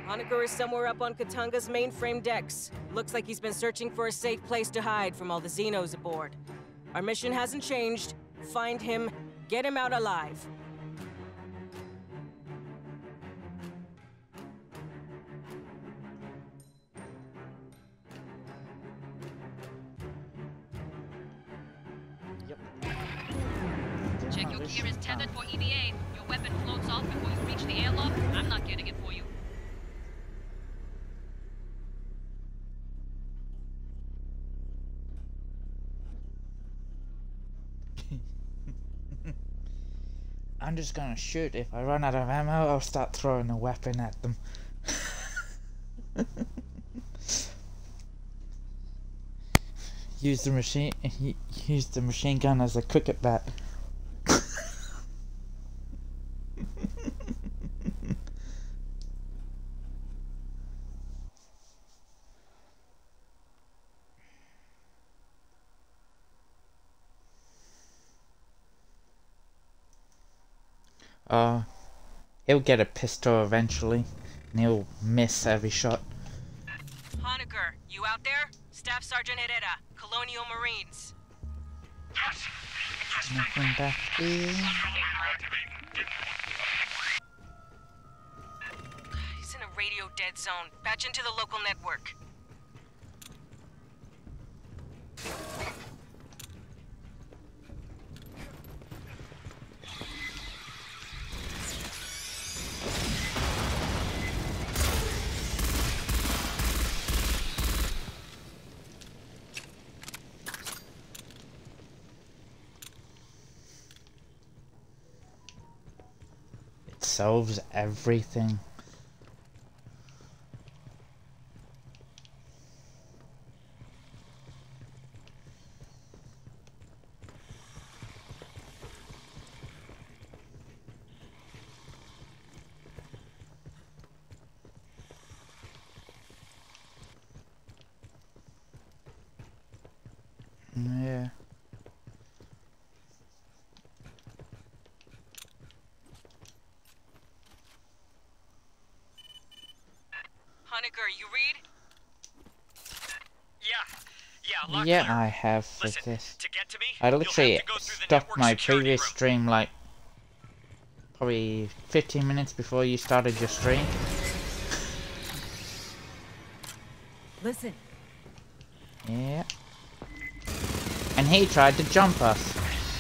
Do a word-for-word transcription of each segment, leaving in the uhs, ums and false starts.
Honecker is somewhere up on Katanga's mainframe decks. Looks like he's been searching for a safe place to hide from all the Xenos aboard. Our mission hasn't changed. Find him, get him out alive. Check your gear is tethered for E V A. Your weapon floats off before you reach the airlock. I'm not getting it for you. I'm just gonna shoot. If I run out of ammo, I'll start throwing a weapon at them. Use the machine. Use the machine gun as a cricket bat. Uh, he'll get a pistol eventually, and he'll miss every shot. Honecker, you out there? Staff Sergeant Herrera, Colonial Marines. Yes. Yes, Nothing back here. He's in a radio dead zone. Patch into the local network. Solves everything. Yeah. Honecker, you read? Yeah. Yeah, lock Yeah, clear. I have for Listen, this. to get to me, I you'll literally have to go through the stopped network my security previous room. stream like probably fifteen minutes before you started your stream. Listen. Yeah. And he tried to jump us.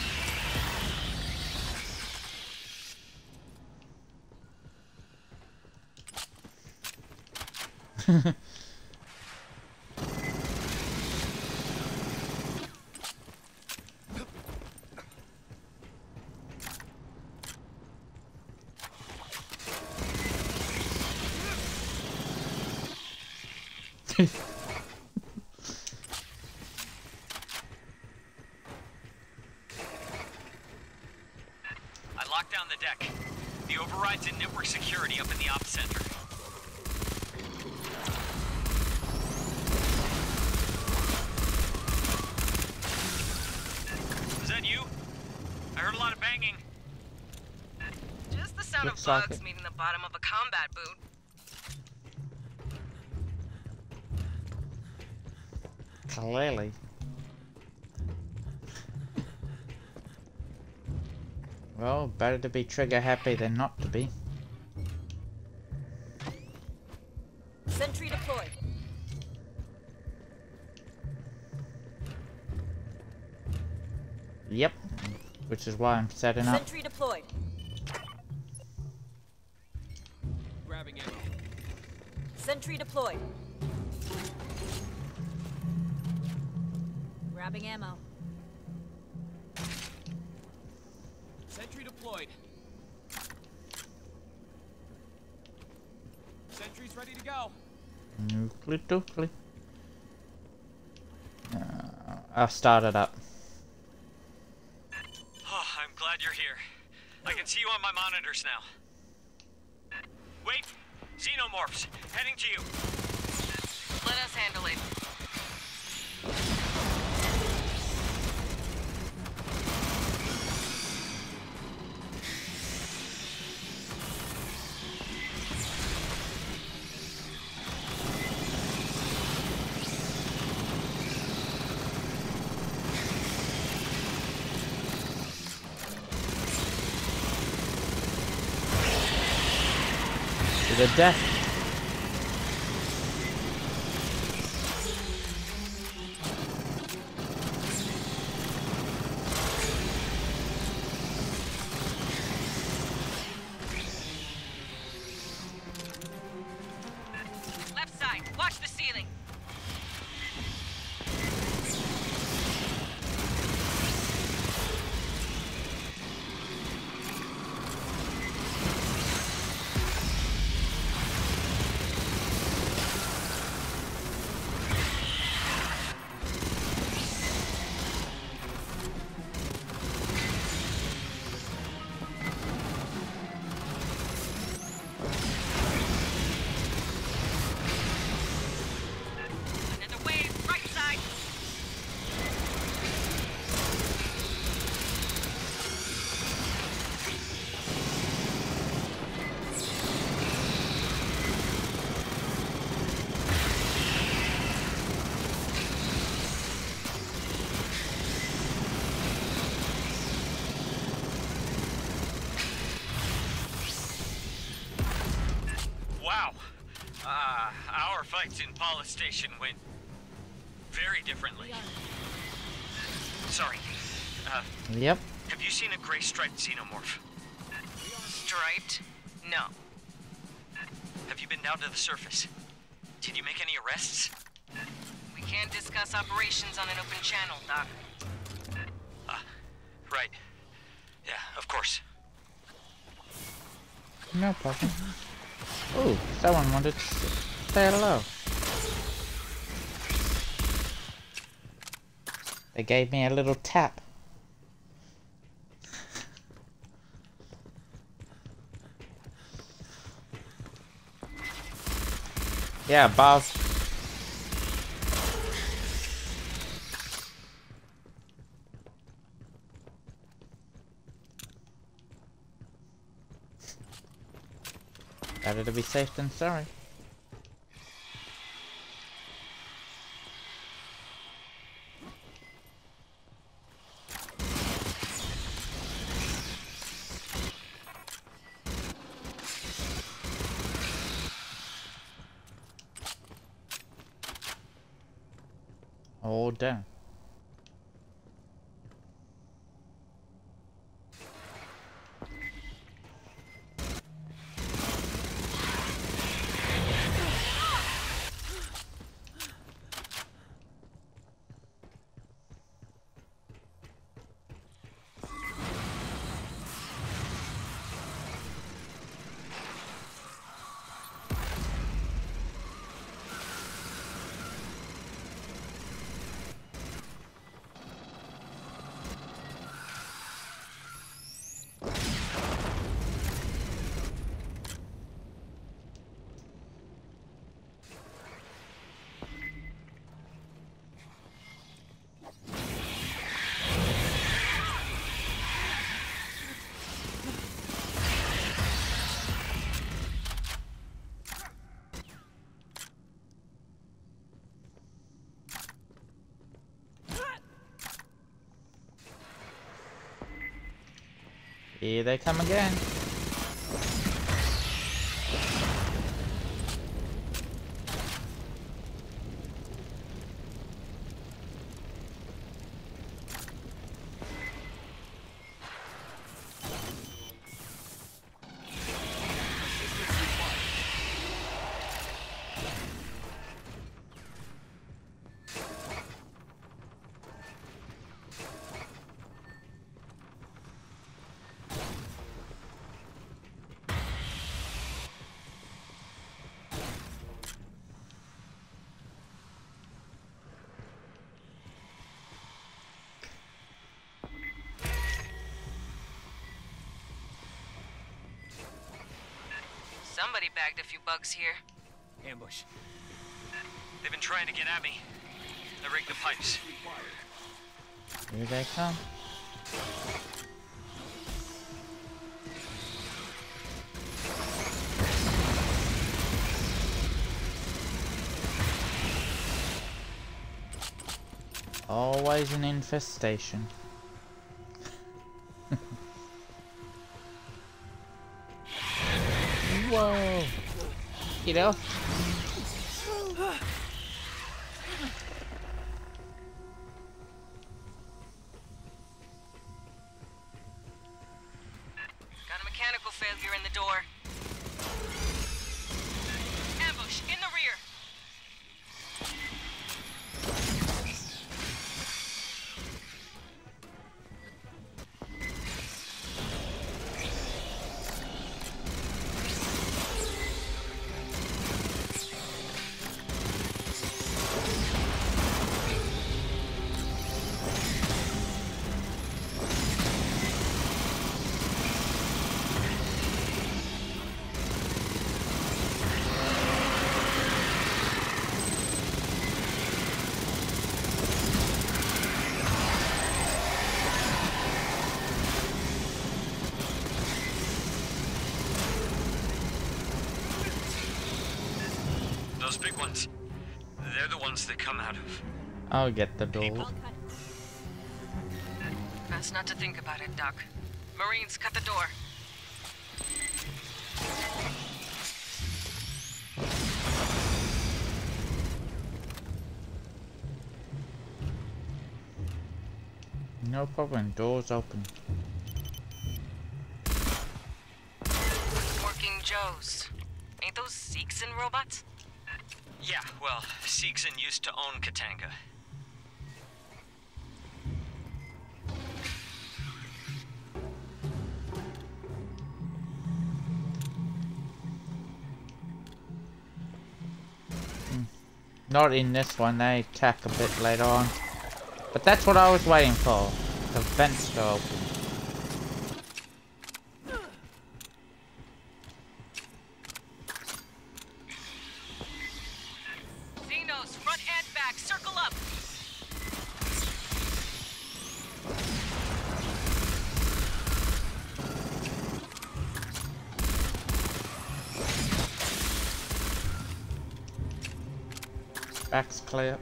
I locked down the deck. The override's in network security up in the ops center. Was that you? I heard a lot of banging. Just the sound Looks of like bugs it. meeting the bottom of a combat boot. Clearly. Well, better to be trigger happy than not to be. Sentry deployed. Yep. Which is why I'm setting up. Sentry deployed. Grabbing it. Sentry deployed. Grabbing ammo. Sentry deployed. Sentry's ready to go. Nuclear dookly. Uh, I'll start it up. Oh, I'm glad you're here. I can see you on my monitors now. Wait! Xenomorphs! Heading to you! Let us handle it. the death. Left side, watch the ceiling. Another wave, right side. Wow. Uh, our fights in Paula Station went very differently. Sorry. Uh, Yep. have you seen a gray striped xenomorph? Striped? No. Have you been down to the surface? Did you make any arrests? We can't discuss operations on an open channel, Doc. Ah, right. Yeah, of course. No problem. Ooh, someone wanted to say hello. They gave me a little tap. Yeah, boss. Better to be safe than sorry. Oh, damn. Here they come again. Somebody bagged a few bugs here. Ambush. They've been trying to get at me. I rigged the pipes. Here they come. Always an infestation. Whoa! You know? Got a mechanical failure in the door. Ambush in the rear. Those big ones, they're the ones that come out of. I'll get the door. I'll cut. Best not to think about it, Doc. Marines, cut the door. No problem, door's open. Working Joes. Ain't those Seegson robots? Yeah, well, Seegson used to own Katanga. Not in this one, they attack a bit later on. But that's what I was waiting for. The vents to open. Xenos, front and back, circle up! Back's clear.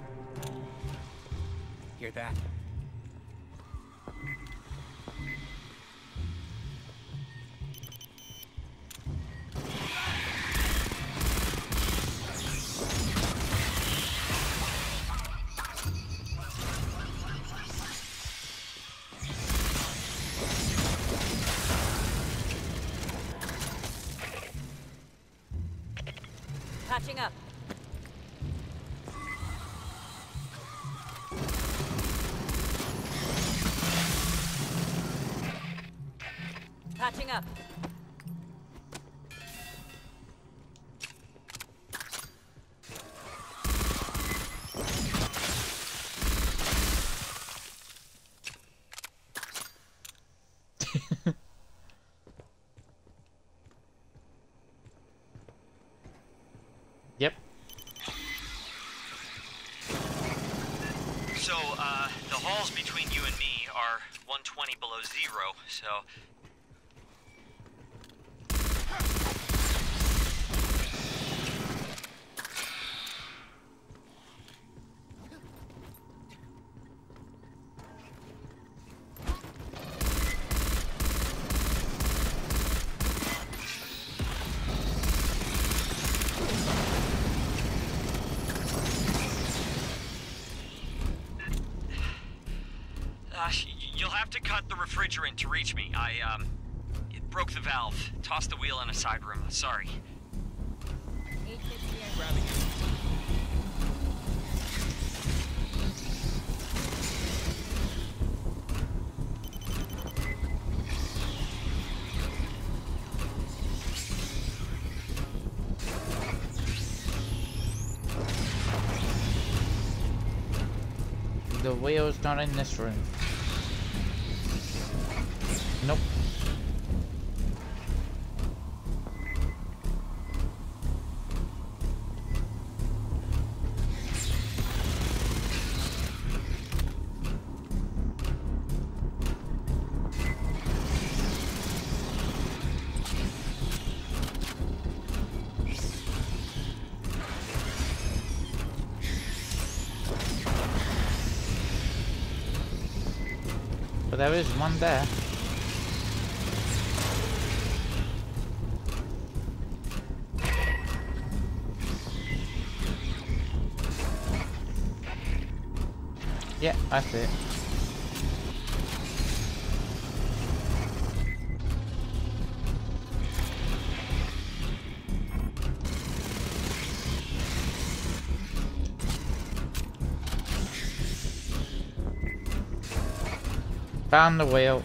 Hear that? Patching up. Patching up. Yep. So, uh, the halls between you and me are one twenty below zero, so... Uh, you'll have to cut the refrigerant to reach me. I, um, it broke the valve. Tossed the wheel in a side room. Sorry. eight fifty. Grabbing it. The wheel's not in this room. Nope. But there is one there. Yeah, I see it. Found the wheel.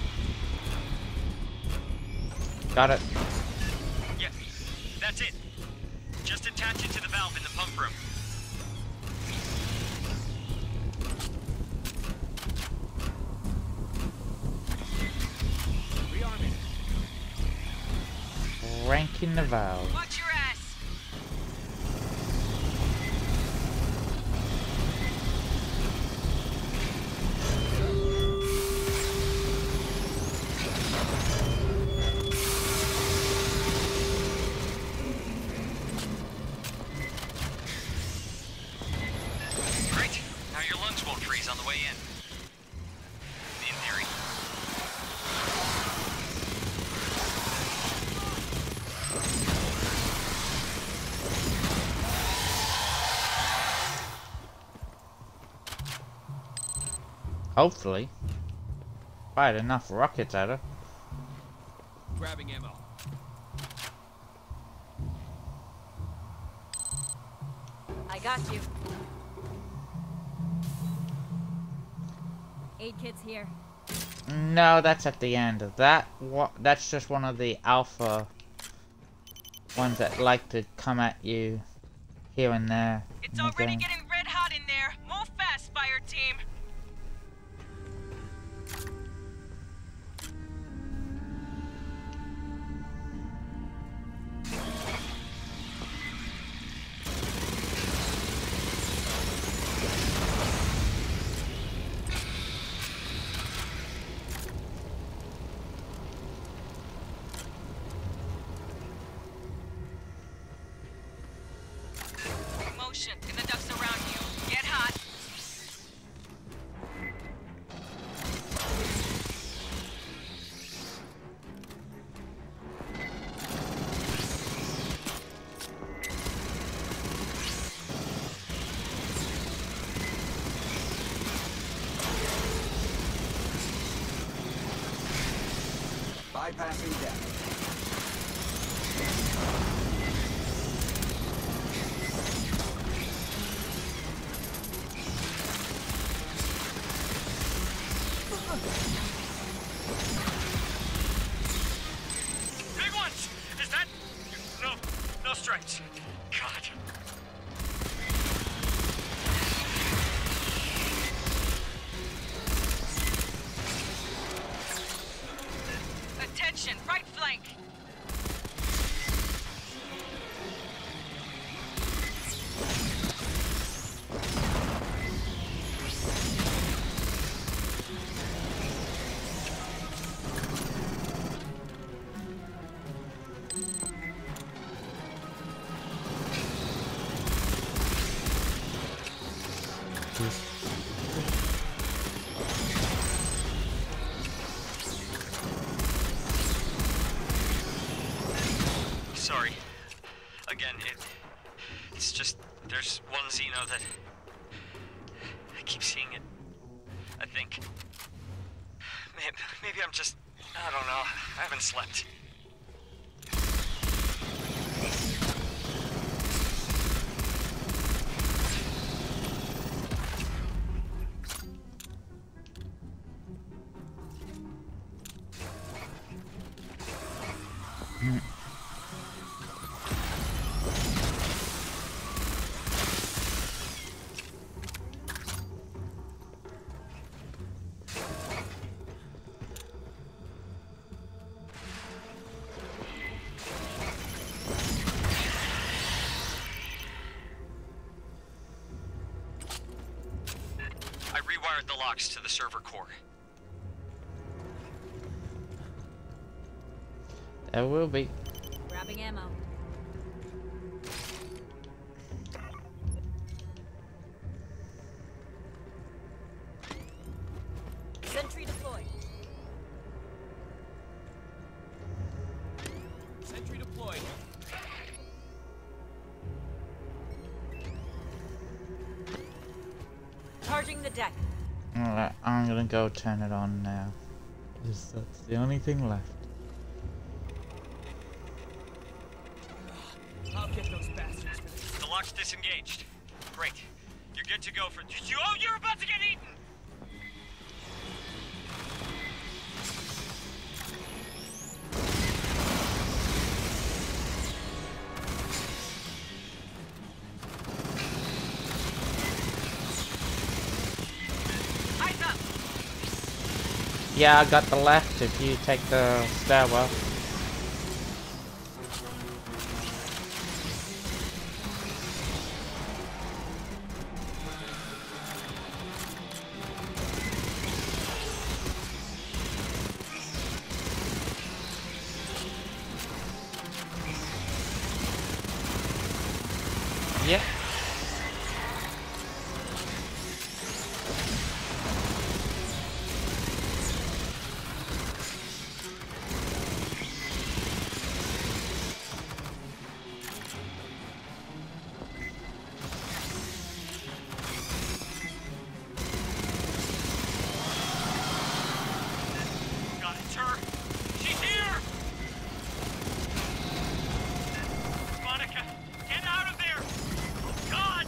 Got it. Yeah, that's it. Just attach it to the valve in the pump room. Rearming. Ranking the valve. Watch your ass. Great. Now your lungs won't freeze on the way in. In theory. Hopefully. Fired enough rockets at her. Grabbing ammo. I got you. Aid kit's here. No, that's at the end. That what? That's just one of the alpha ones that like to come at you here and there. It's in the already game. getting red hot in there. Move fast, fire team. Motion in the ducts around you. Get hot. Bypassing deck. Big ones! Is that... No, no strikes. God. Attention, right flank. Sorry. Again, it... It's just... There's one Xeno that... I keep seeing it. I think. Maybe, maybe I'm just... I don't know. I haven't slept. I rewired the locks to the server core. There will be. Grabbing ammo. Sentry deployed. Sentry deployed. Charging the deck. Alright, I'm gonna go turn it on now. Because that's the only thing left. I'll get those bastards for this. The lock's disengaged. Great. You're good to go for... You, oh, you're about to get eaten! Eyes up! Yeah, I got the left if you take the stairwell. Yep. God, it's her! She's here! Monica, get out of there! Oh, God!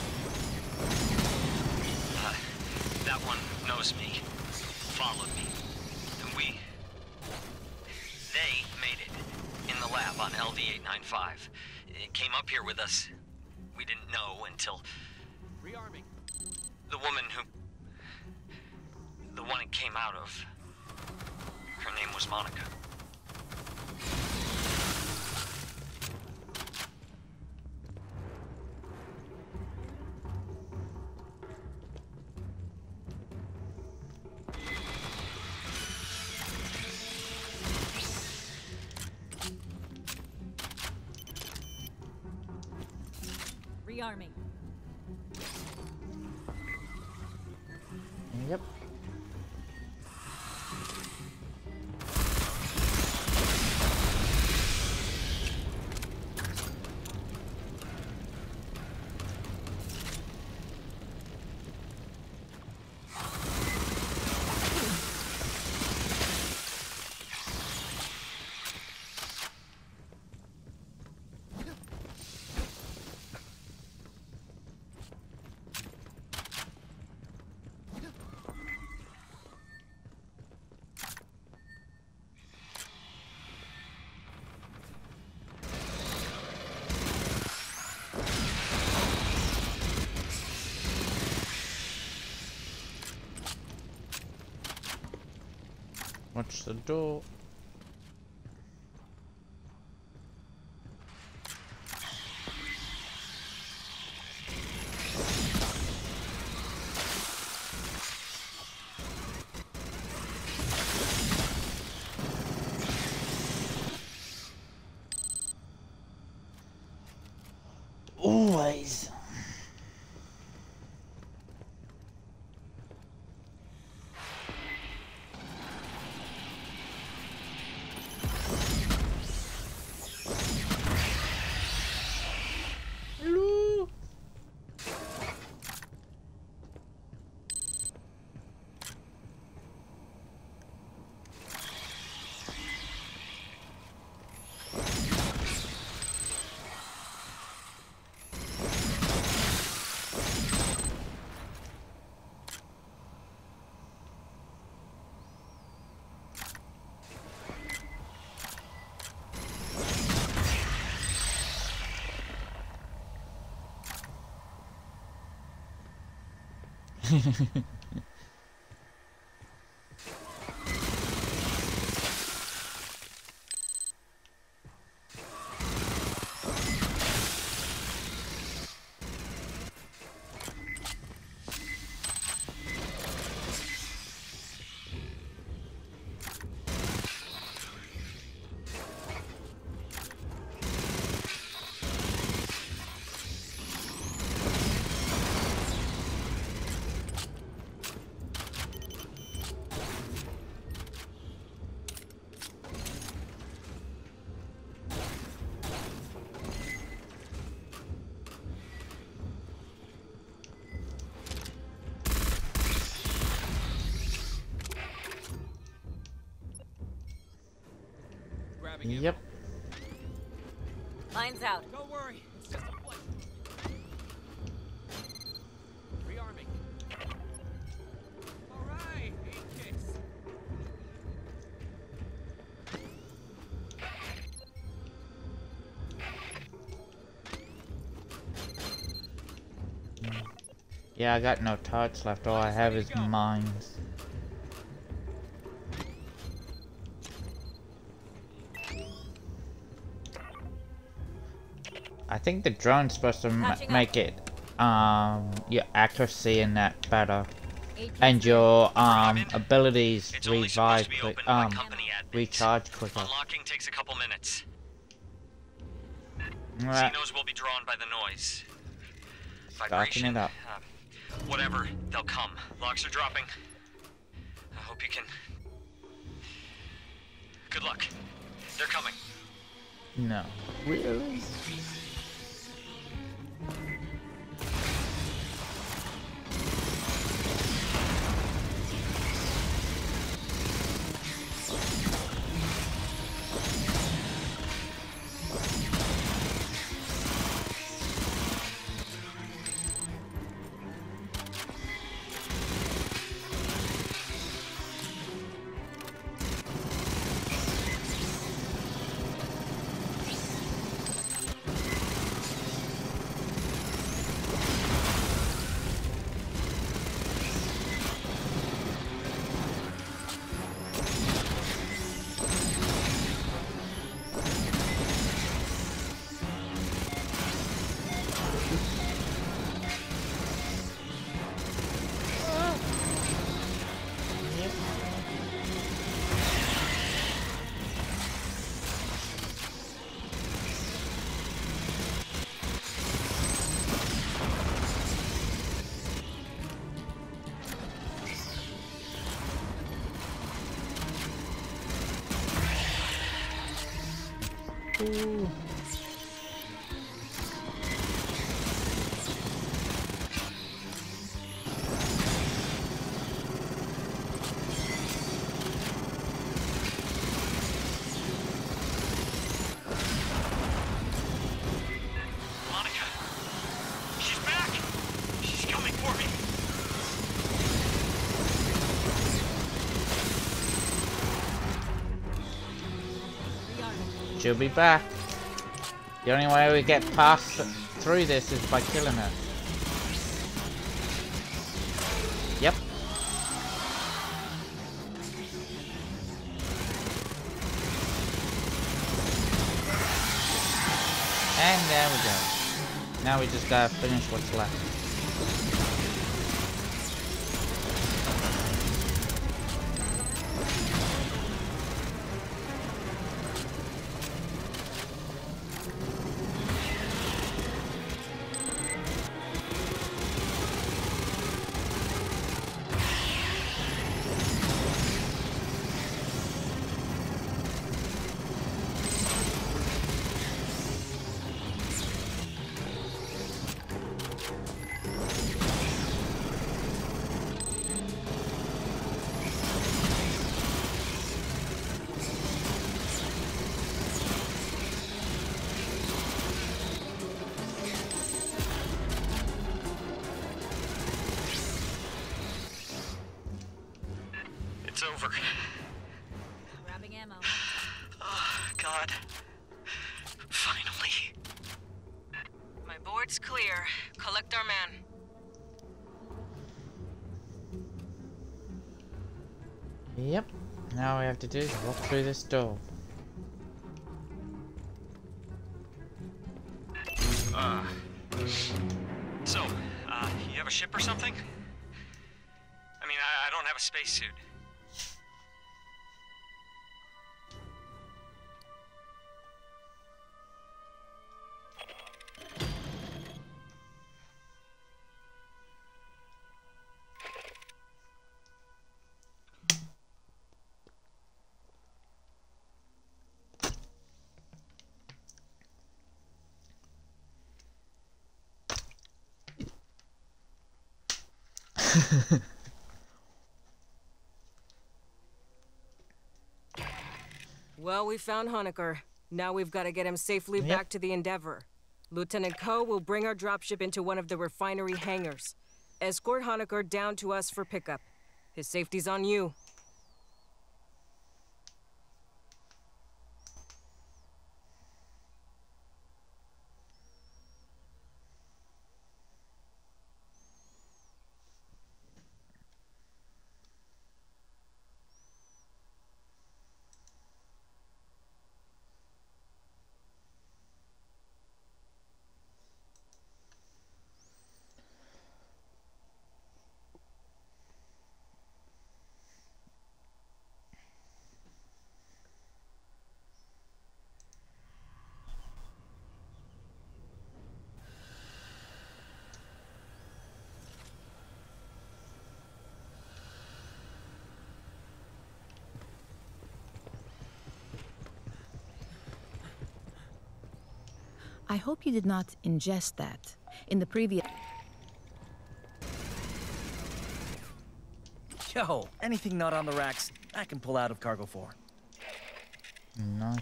Uh, that one knows me. Followed me. And we... They made it. In the lab on L D eight ninety-five. It came up here with us. We didn't know until... Rearming. The woman who... The one it came out of. Her name was Monica. Rearming. Yep. Watch the door. Always. Yep. Lines out. Don't worry, it's just a flight. Rearming. All right, eight kicks. Yeah, I got no tarts left. All I have is mines. I think the drone's supposed to ma make it, um, your accuracy in that better, and your um abilities It's only revive supposed to be quick, opened by um, company admins. recharge quicker. Unlocking takes a couple minutes. Right. Xenos will be drawn by the noise. Starting Vibration. it up. Uh, whatever, they'll come. Locks are dropping. I hope you can. Good luck. They're coming. No. Really? Ooh. Monica! She's back! She's coming for me! She'll be back. The only way we get past th through this is by killing her. Yep. And there we go. Now we just gotta finish what's left. It's over. Grabbing ammo. Oh, God. Finally. My board's clear. Collect our man. Yep. Now we have to do is walk through this door. Uh. So, uh, you have a ship or something? I mean, I, I don't have a spacesuit. Well, we found Honecker. Now we've got to get him safely Yep. back to the Endeavor. Lieutenant Ko will bring our dropship into one of the refinery hangars. Escort Honecker down to us for pickup. His safety's on you. I hope you did not ingest that. In the previous... Yo, anything not on the racks, I can pull out of cargo four. Nice.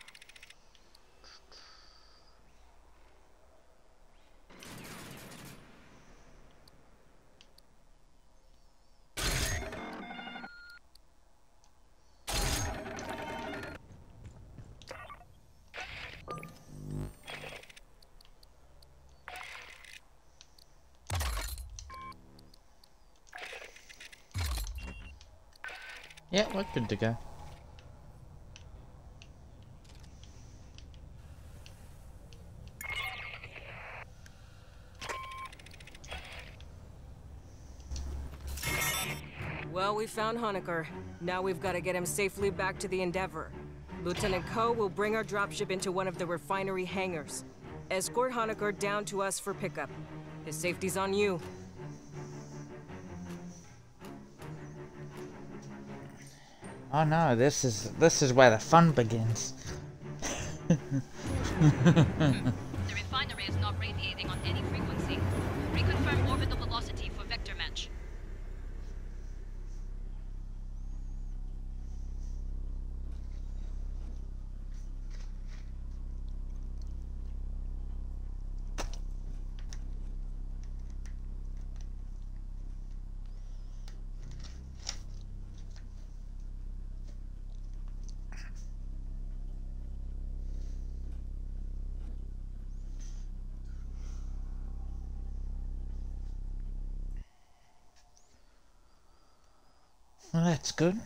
Yeah, we're good to go. Well, we found Honecker. Now we've got to get him safely back to the Endeavor. Lieutenant Ko will bring our dropship into one of the refinery hangars. Escort Honecker down to us for pickup. His safety's on you. Oh no, this is this is where the fun begins. The refinery is not radiating on any frequency. Reconfirm orbital velocity for vector match. Well, that's good.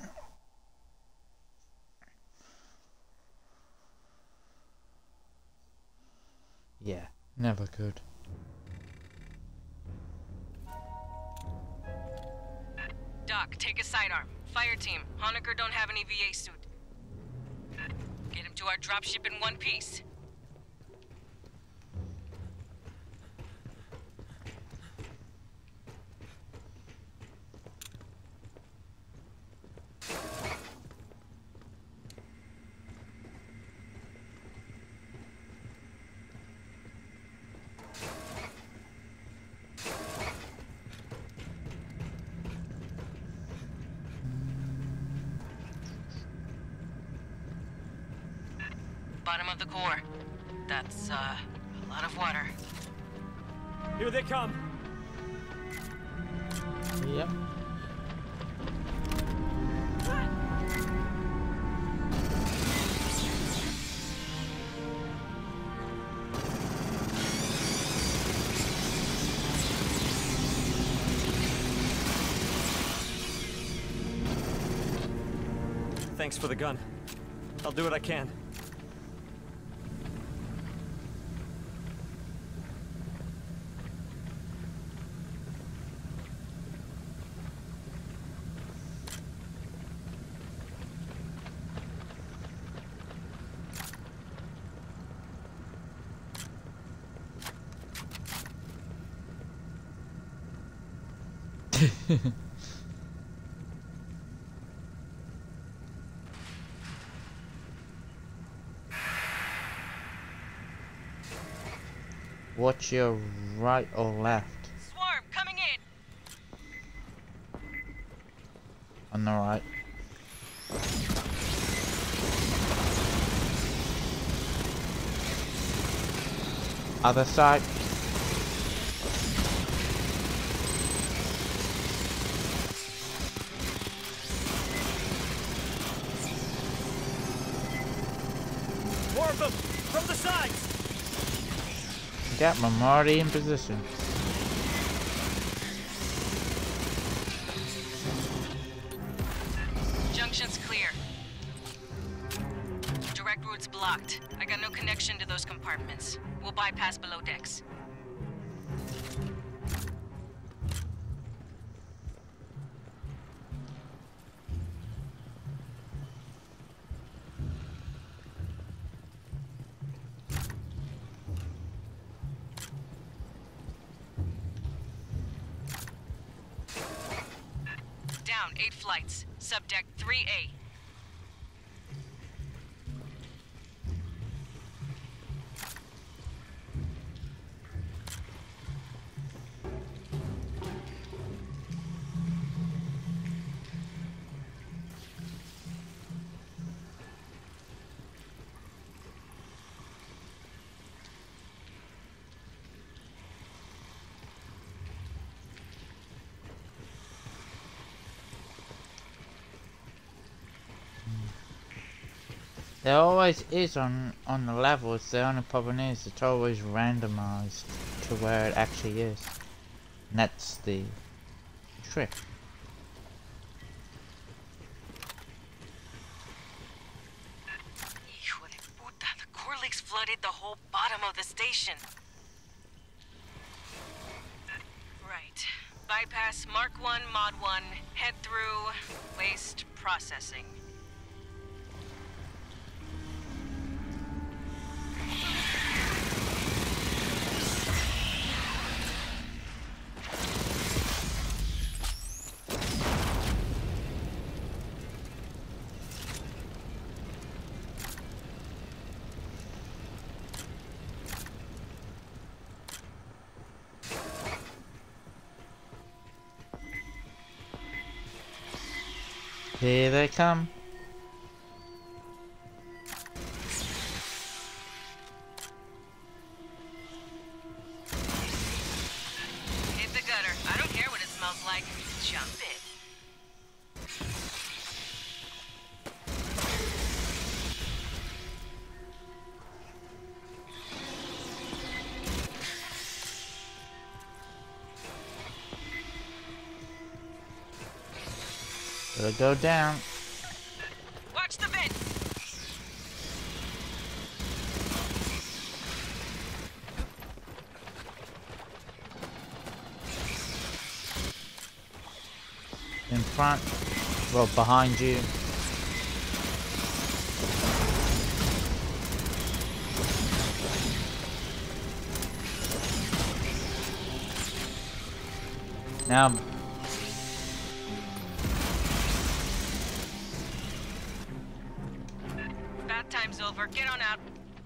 Yeah, never good. Doc, take a sidearm. Fire team, Honecker don't have an E V A suit. Get him to our dropship in one piece. Bottom of the core. That's, uh, a lot of water. Here they come. Yep. Thanks for the gun. I'll do what I can. Watch your right or left. Swarm, coming in! On the right. Other side. More of them! From the sides! Yep, I'm already in position. Junction's clear. Direct route's blocked. I got no connection to those compartments. We'll bypass below decks. Down eight flights. Subdeck three A. There always is on on the levels. The only problem is it's always randomized to where it actually is. And that's the trick. Hijo de puta, the core leaks flooded the whole bottom of the station. Right. Bypass Mark one, Mod one, head through waste processing. Here they come. Hit the gutter. I don't care what it smells like. Jump it. Gotta go down. Watch the vent. In front. Well, behind you. Now. Bath time's over. Get on out.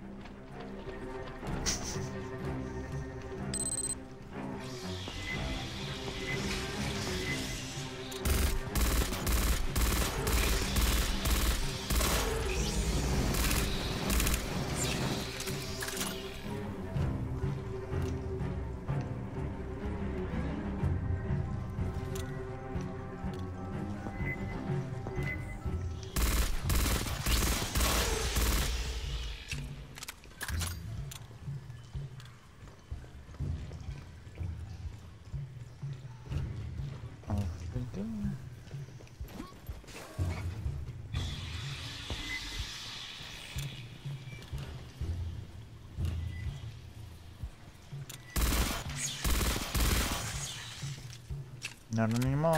Not anymore.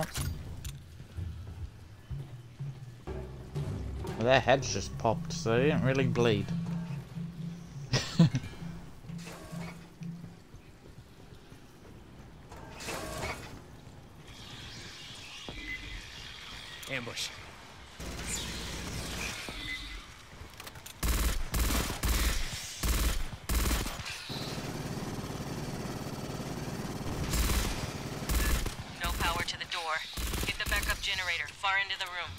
Well, their heads just popped, so they didn't really bleed. Ambush. No power to the door. Hit the backup generator far into the room.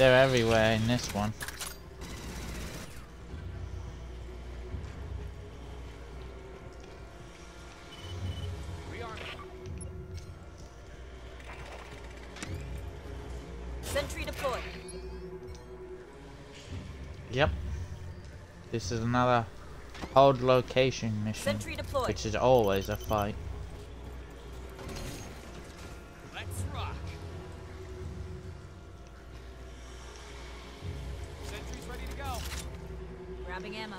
They're everywhere in this one. Sentry deployed. Yep. This is another hold location mission, Sentry deployed. which is always a fight. Let's rock. Sentry's ready to go. Grabbing ammo.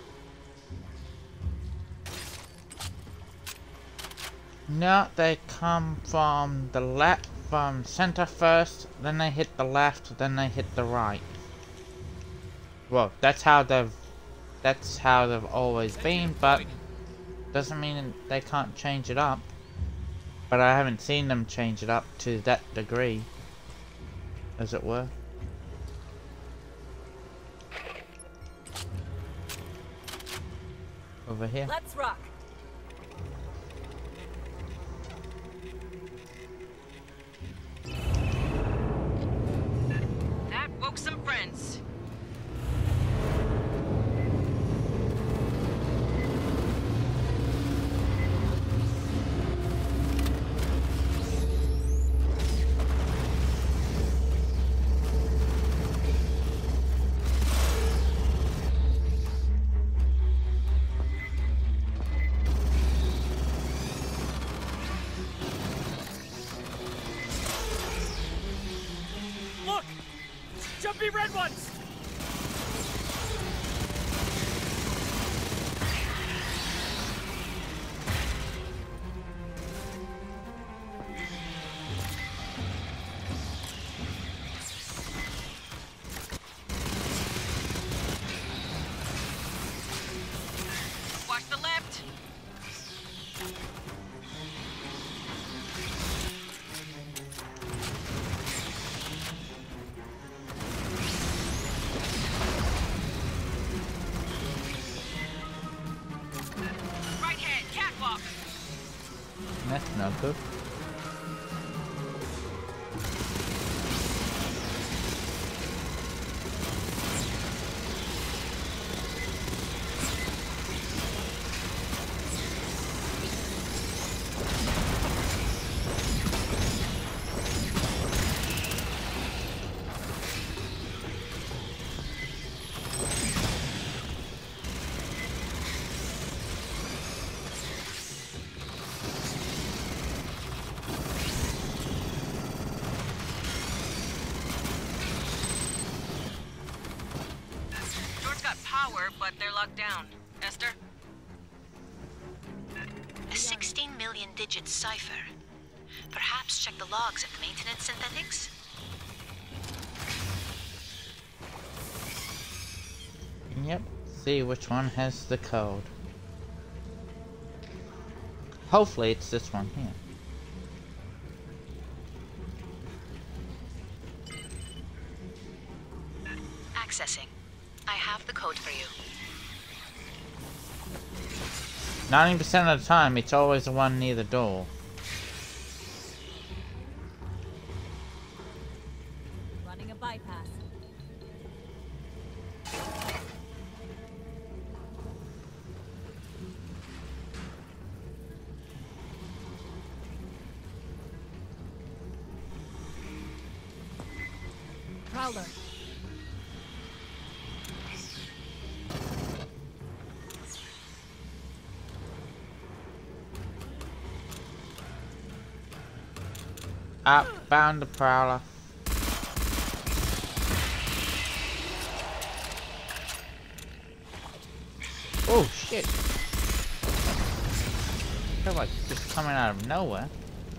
No, they come from the left, from center first, then they hit the left, then they hit the right. Well, that's how they've, that's how they've always been, but doesn't mean they can't change it up. But I haven't seen them change it up to that degree, as it were. Over here. Let's rock. That woke some friends. Look! Jumpy red ones! Watch the left. Right hand, catwalk. That's not good. Door's got power, but they're locked down. Esther? A sixteen million digit cipher. Perhaps check the logs at Maintenance Synthetics? Yep. See which one has the code. Hopefully it's this one here. Accessing. I have the code for you. ninety percent of the time, it's always the one near the door. Running a bypass. Prowler. Up, found the prowler. Oh shit! They're like just coming out of nowhere.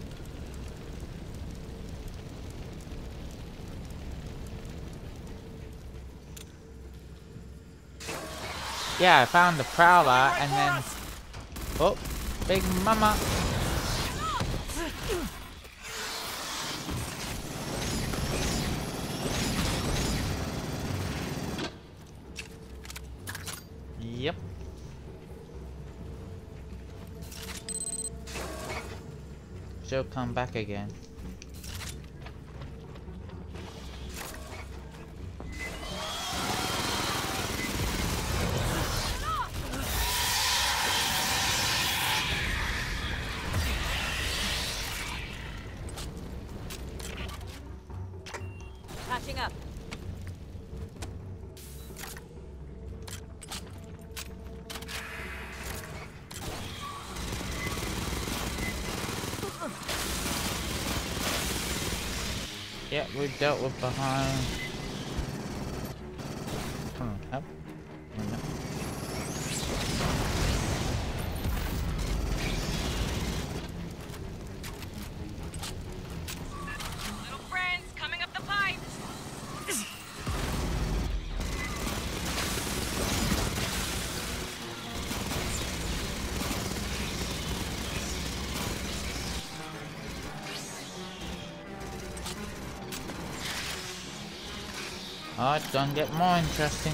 Yeah, I found the prowler and then... Oh, big mama! Yep. She'll come back again. Yeah, we dealt with behind. Hmm, help. No. Little friends coming up the pipe. Oh, it's gonna get more interesting.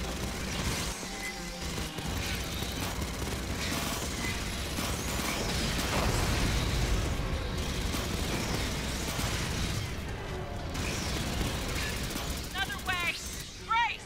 Another way. Brace.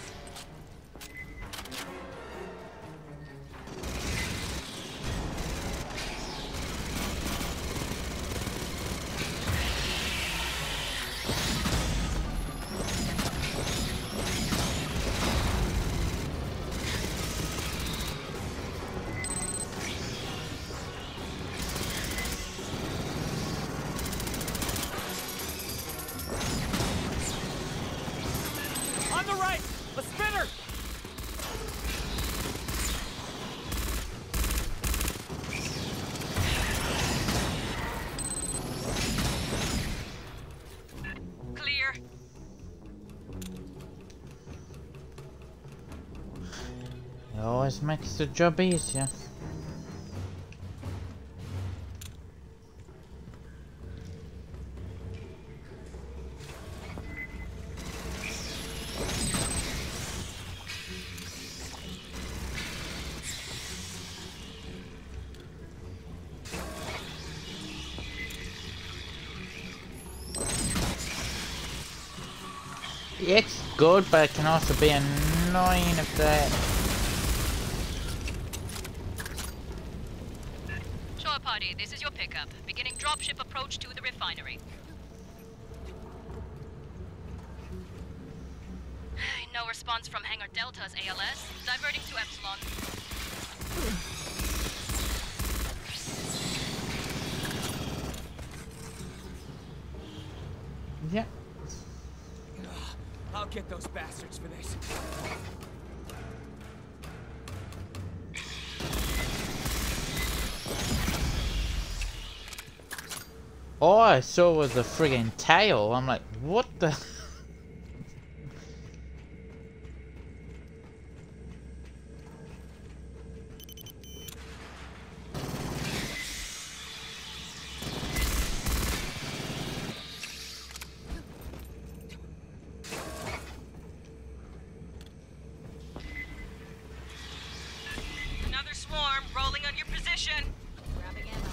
On the right! A spinner! Clear. It always makes the job easier. It's good, but it can also be annoying if that. Shore party, this is your pickup. Beginning dropship approach to the refinery. No response from Hangar Delta's A L S. Diverting to Epsilon. Yeah. I'll get those bastards for this. All I saw was a friggin' tail. I'm like, what the? Another swarm rolling on your position. Grabbing ammo.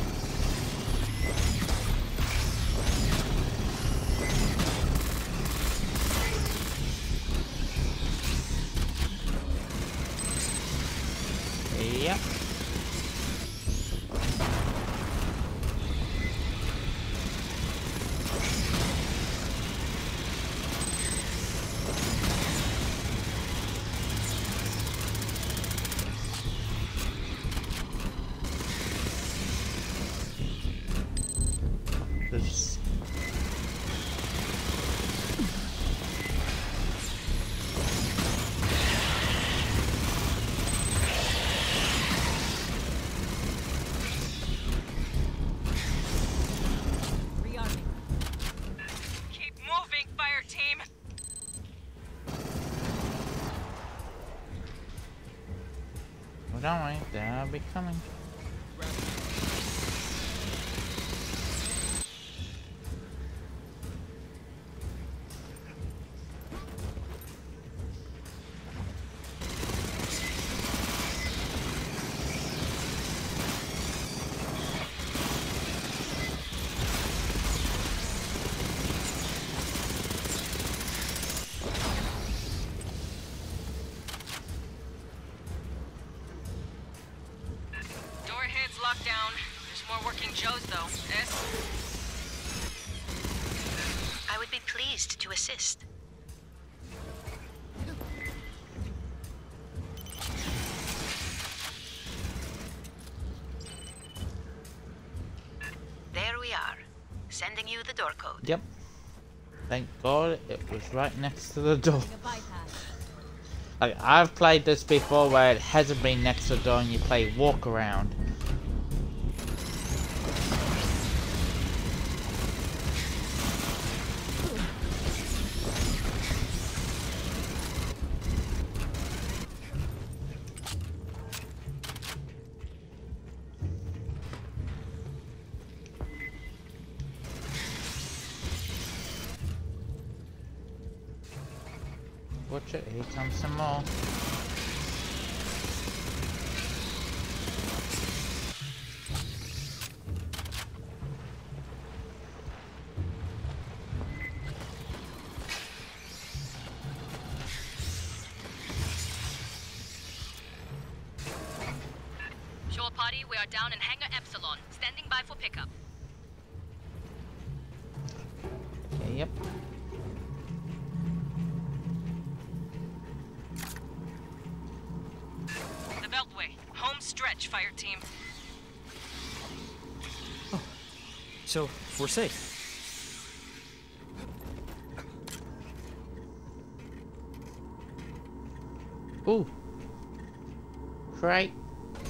Yeah. There's Rearming. Keep moving, fire team. well, don't worry, they'll be coming. Door heads locked down. There's more working Joes though. S. I would be pleased to assist. There we are. Sending you the door code. Yep. Thank God it was right next to the door. Like, I've played this before where it hasn't been next to the door and you play walk around. Watch it, here comes some more. Shore party, we are down in Hangar Epsilon, standing by for pickup. Okay, yep. Beltway, home stretch, fire team. Oh, so we're safe. Ooh. Right.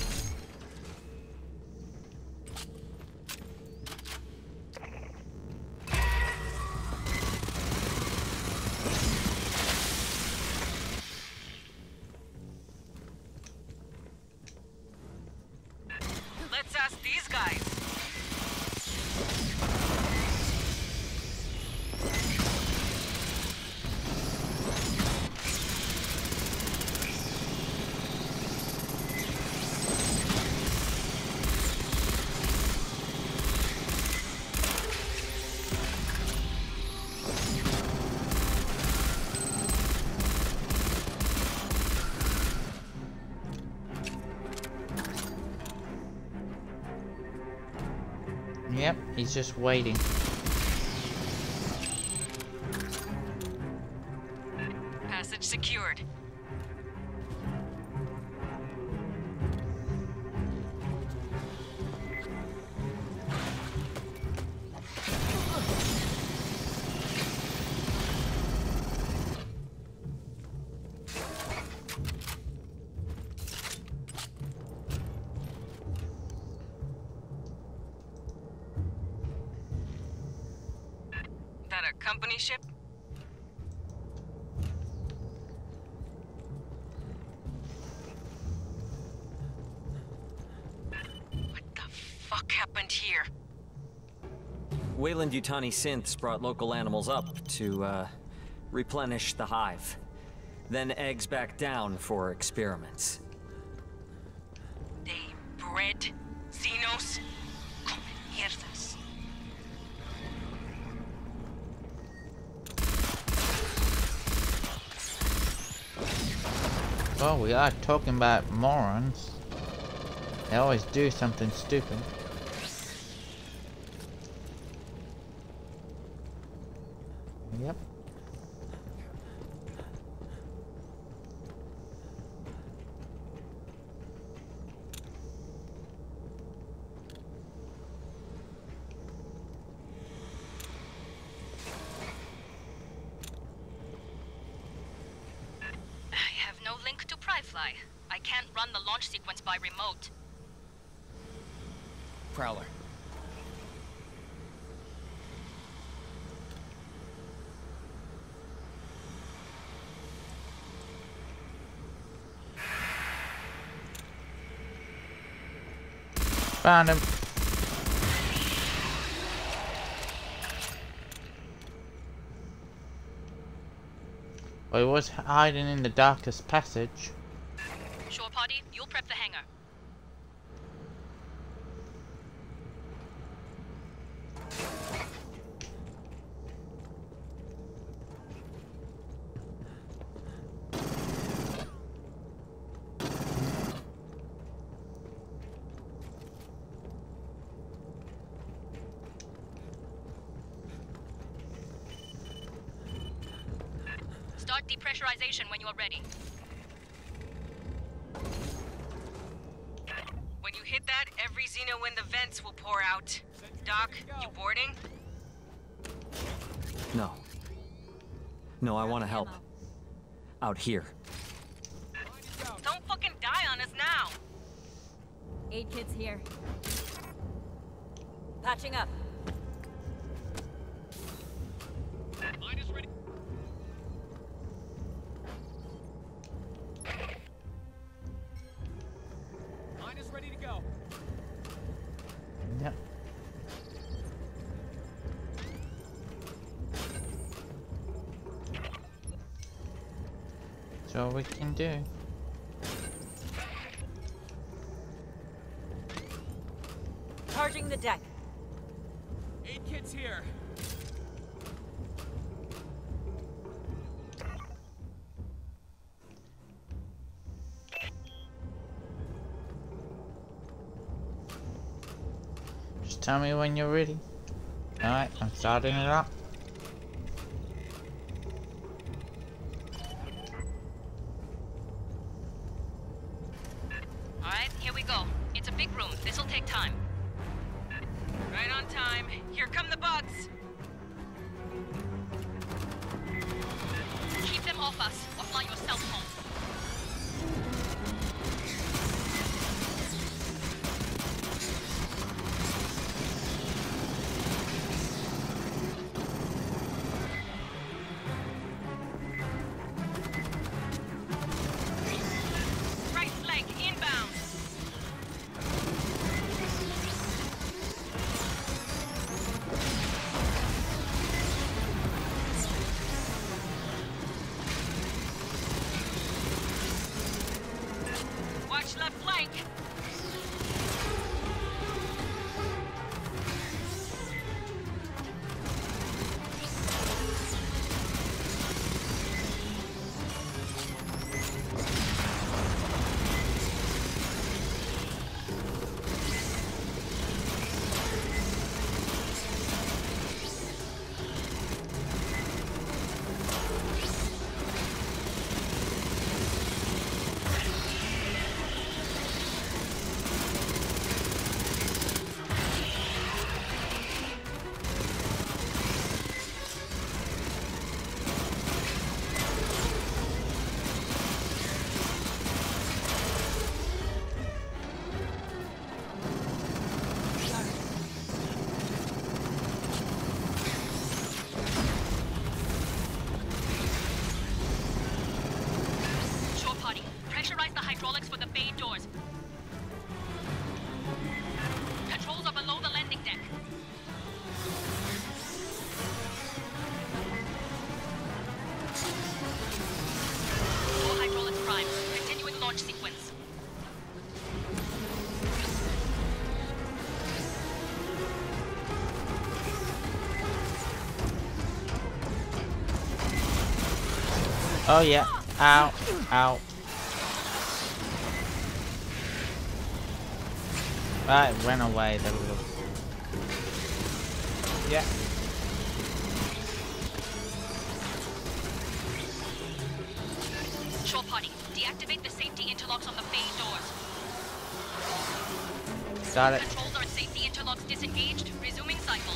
Let's ask these guys. Yep, he's just waiting. Passage secured. That a company ship? What the fuck happened here? Wayland Yutani synths brought local animals up to, uh, replenish the hive. Then eggs back down for experiments. They bred Xenos? Come mierdas. Well, we are talking about morons. They always do something stupid. Yep. No link to Pryfly. I can't run the launch sequence by remote. Prowler. Found him. Well, he was hiding in the darkest passage. Shore party, you'll prep the hangar. Start depressurization when you're ready. When you hit that, every Xeno in the vents will pour out. Doc, you boarding? No. No, I want to help. Out here. Don't fucking die on us now! Aid kit's here. Patching up. Mine is ready. Mine is ready to go. Yep. That's all we can do. Charging the deck. Aid kit's here. Just tell me when you're ready. Alright, I'm starting it up. Alright, here we go. It's a big room. This'll take time. Right on time. Here come the bugs! Keep them off us, or fly yourself home. Right flank, inbound! Watch left flank! Shore party, pressurize the hydraulics for the bay doors. Controls are below the landing deck. All hydraulics prime. Continuing launch sequence. Oh yeah. Ow. Ow. Right, it went away. The little... Yeah. Shore party, deactivate the safety interlocks on the bay doors. Got it. Controls are safety interlocks disengaged. Resuming cycle.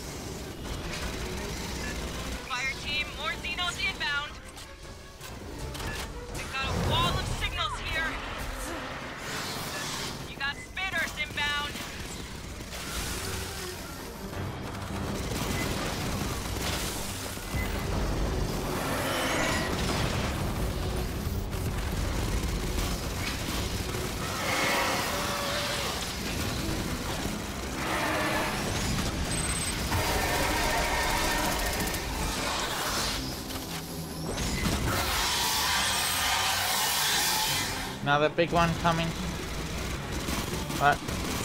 Fire team, more Xenos inbound! We've got a wall of signals here! You got spitters inbound! Another big one coming. What?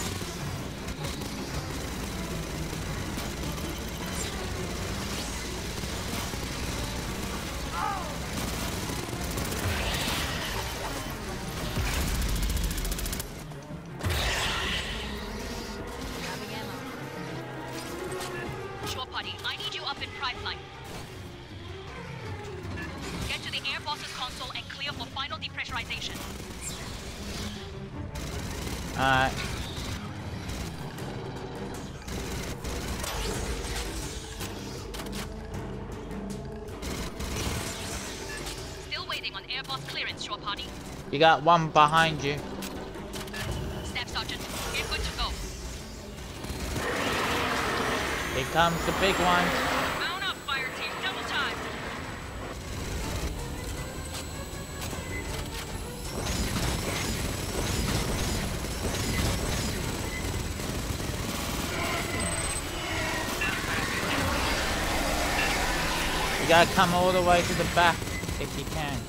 Shore party, I need you up in prime flight. Get to the air boss's console and clear for final depressurization. Alright. You got one behind you. Staff Sergeant, we're good to go. Here comes the big one. Mount up, fire team. Double time. You gotta come all the way to the back if you can.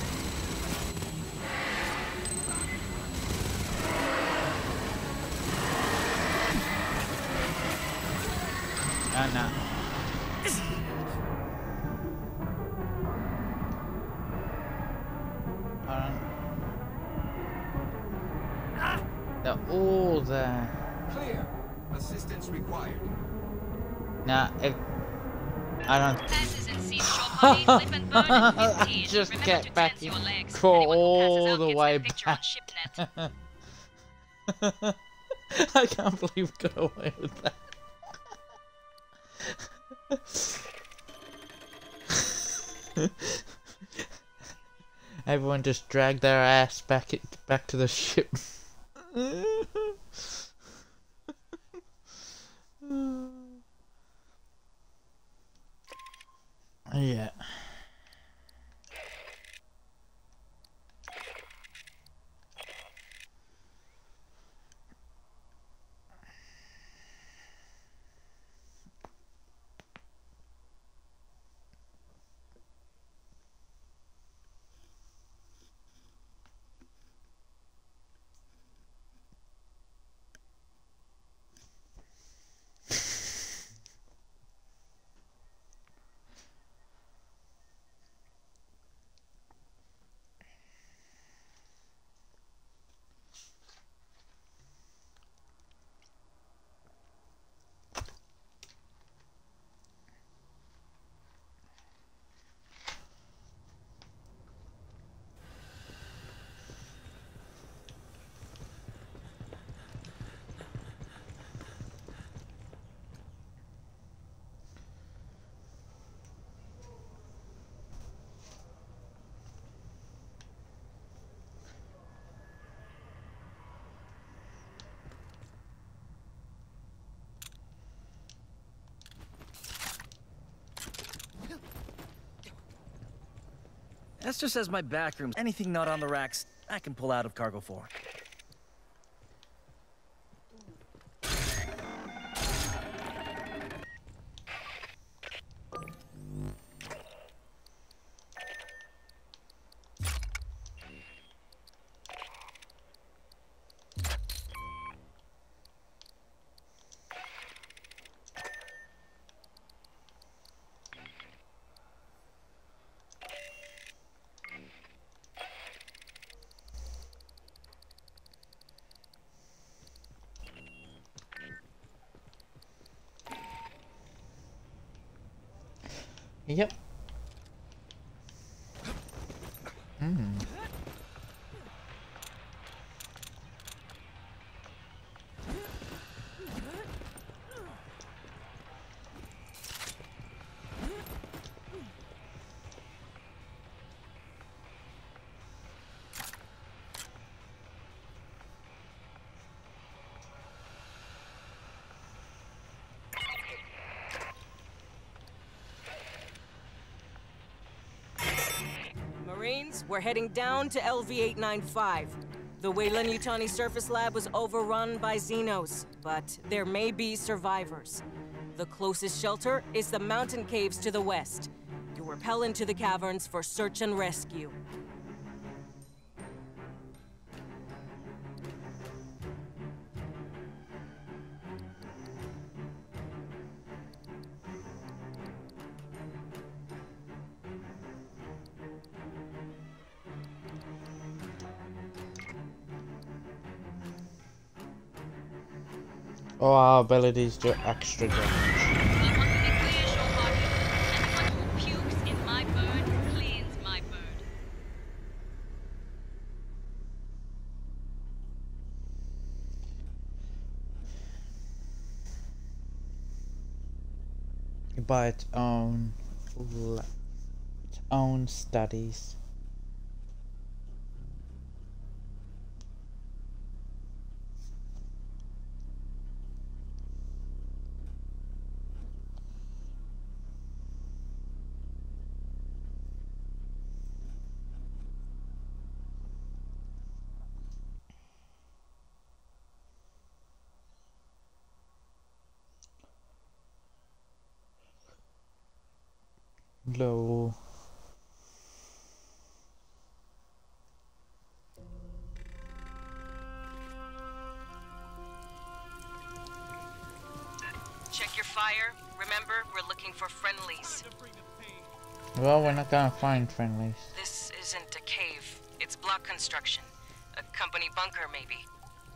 Oh no. Um, they're all there. Clear. Assistance required. Nah, if I don't. Passes and seats shore parties live and burn in fifteen. Just Remember get to back tense in. your legs. Crawl Anyone who passes all out the gets way their picture on back. ShipNet. I can't believe we got away with that. Everyone just dragged their ass back it back to the ship. Yeah. Esther says my back room, anything not on the racks, I can pull out of cargo for. Yep. Hmm. Marines, we're heading down to L V eight ninety-five. The Weyland-Yutani surface lab was overrun by Xenos, but there may be survivors. The closest shelter is the mountain caves to the west. You'll rappel into the caverns for search and rescue. Oh, our abilities do extra damage. I want to be clear, shore party. Anyone who pukes in my bird cleans my bird. By its own, its own studies. Low. Check your fire. Remember, we're looking for friendlies. Well, we're not gonna find friendlies. This isn't a cave. It's block construction. A company bunker, maybe.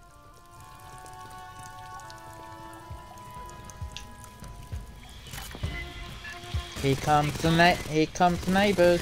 Here comes the na- here comes the neighbors.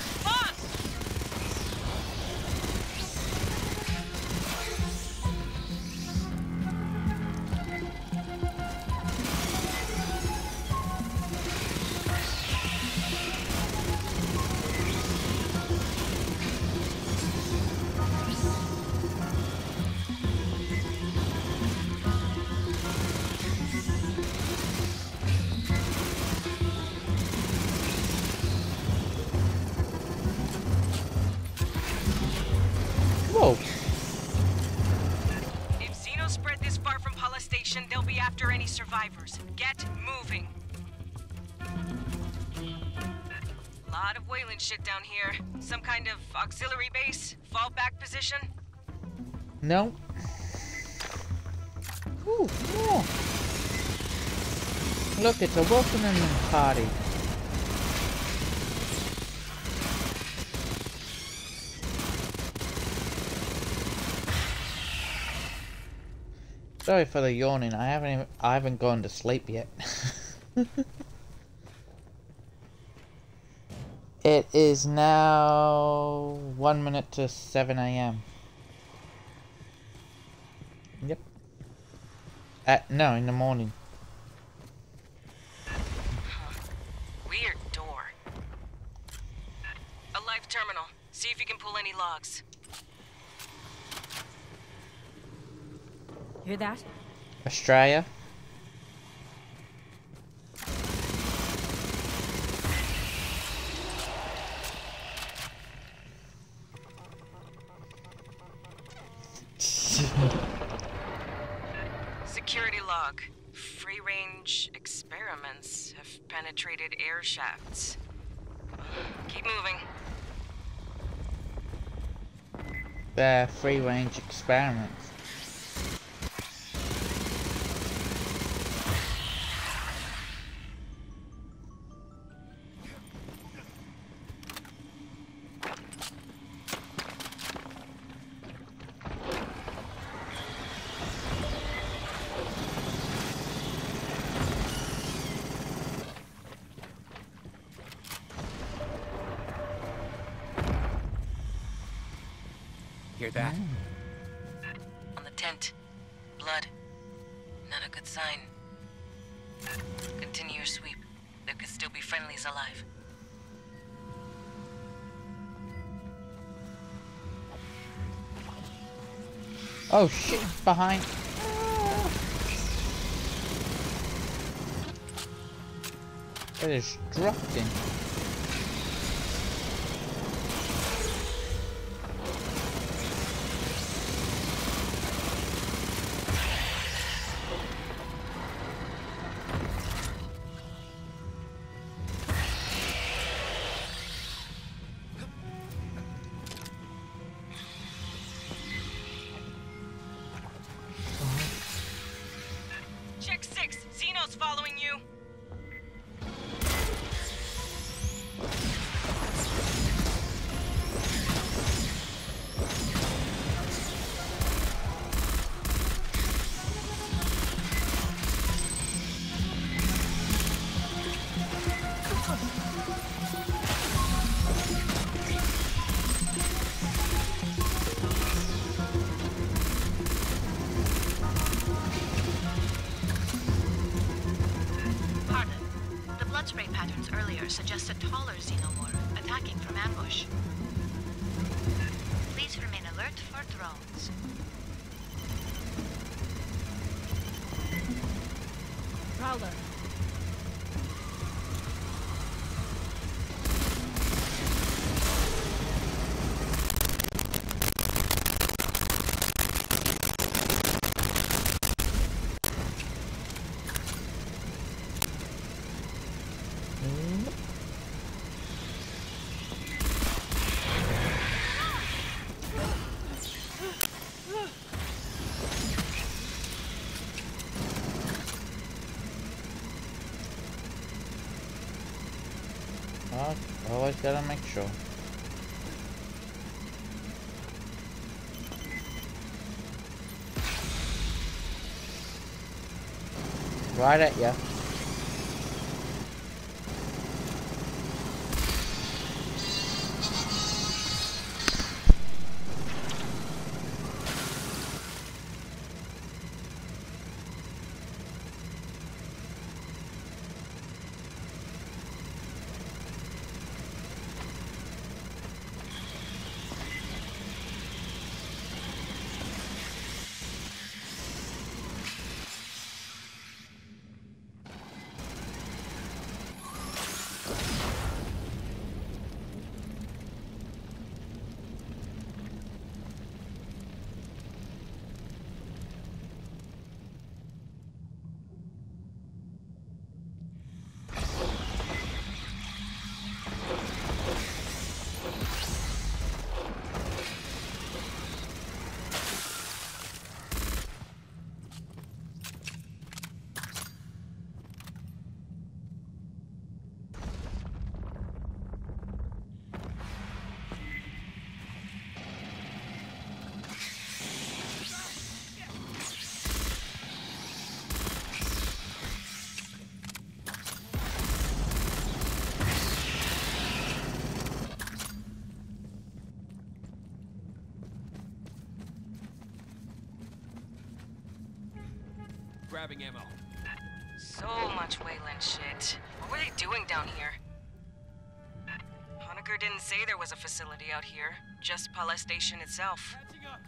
Whoa. If Xenos spread this far from Paula Station, they'll be after any survivors. Get moving. Lot of Wayland shit down here. Some kind of auxiliary base? Fallback position? No. Ooh, more. Look, it's a welcoming party. Sorry for the yawning. I haven't even, I haven't gone to sleep yet. It is now one minute to seven A M Yep. At no, in the morning. Weird door. A live terminal. See if you can pull any logs. Hear that? Australia. Security log. Free-range experiments have penetrated air shafts. Keep moving. They're free-range experiments. Hear that? On the tent. Blood. Not a good sign. Continue your sweep. There could still be friendlies alive. Oh shit, behind. It is dropped in. Check six. Xenos following you. Pardon. The blood spray patterns earlier suggested taller xenomorph attacking from ambush. Please remain alert for drones. Prowler. Always gotta make sure. Right at ya. Grabbing ammo. So much Wayland shit. What were they doing down here? Honecker didn't say there was a facility out here, just Pala Station itself. Catching up.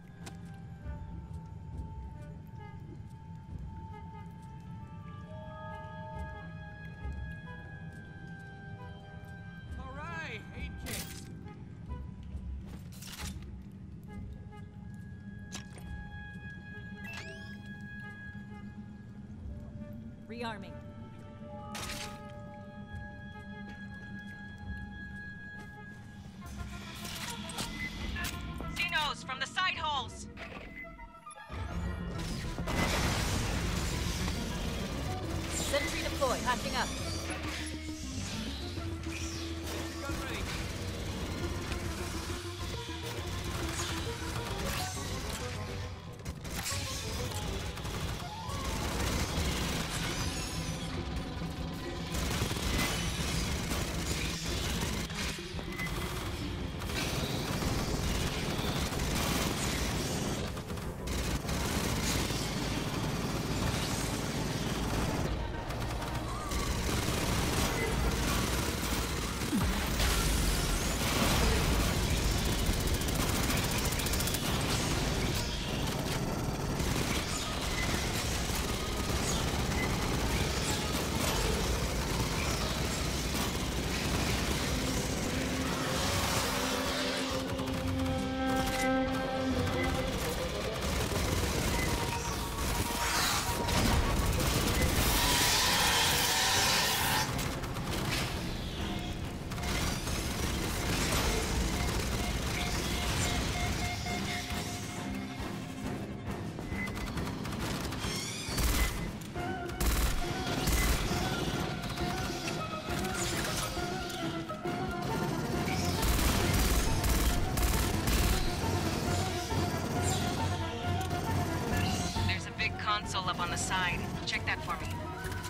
All right, eight kits. Rearming. Xenos from the side holes! Sentry deployed. Patching up. Gun ready. Console up on the side. Check that for me.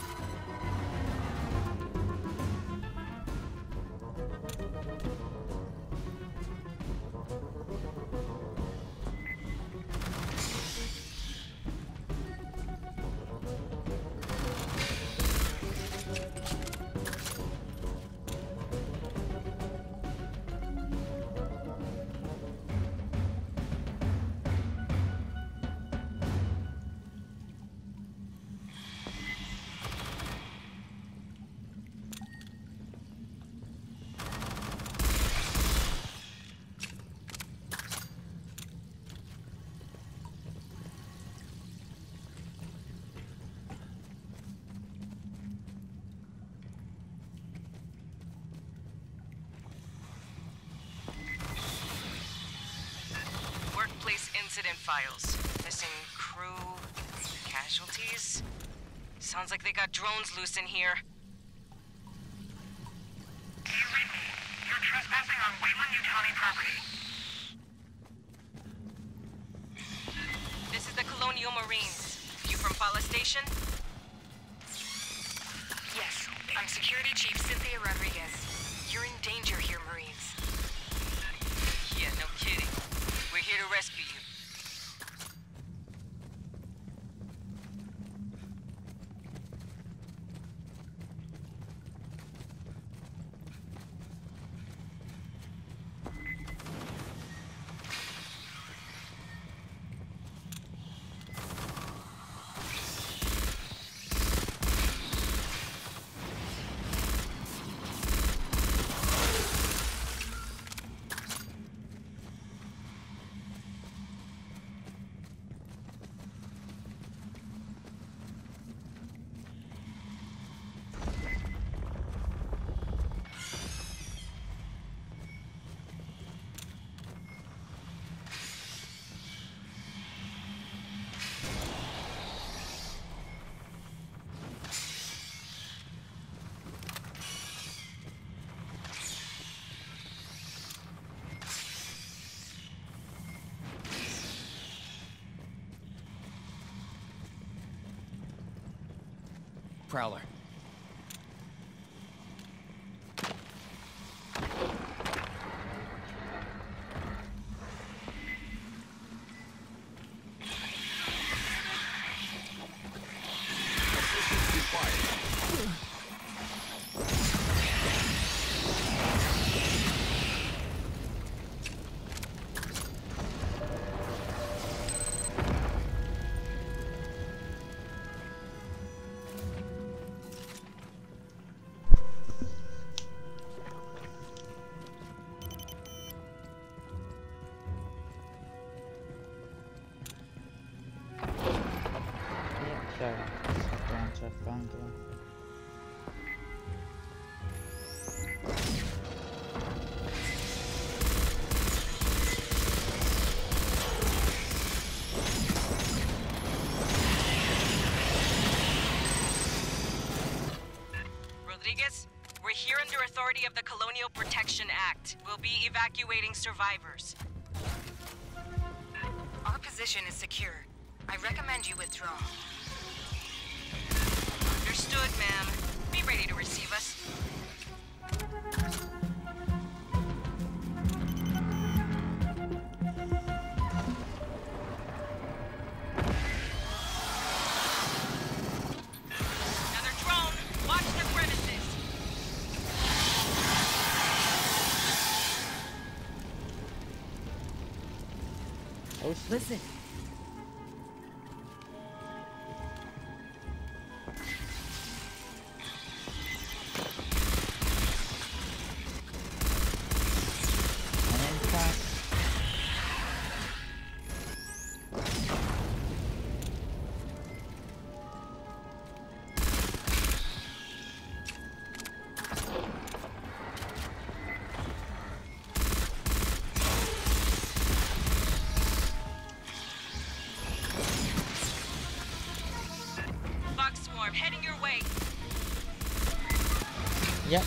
Incident files. Missing crew, casualties. Sounds like they got drones loose in here. trespassing on Wayland Yutani property. This is the Colonial Marines. You from Pala Station? Yes, I'm Security Chief Cynthia Rodriguez. You're in danger here, Marines. Yeah, no kidding. We're here to rescue you. Prowler. Okay, let's head down to Bangor. Rodriguez, we're here under authority of the Colonial Protection Act. We'll be evacuating survivors. Our position is secure. I recommend you withdraw. Understood, ma'am. Be ready to receive us. Another drone! Watch the premises! Oh, Listen. Fox Swarm, heading your way. Yep.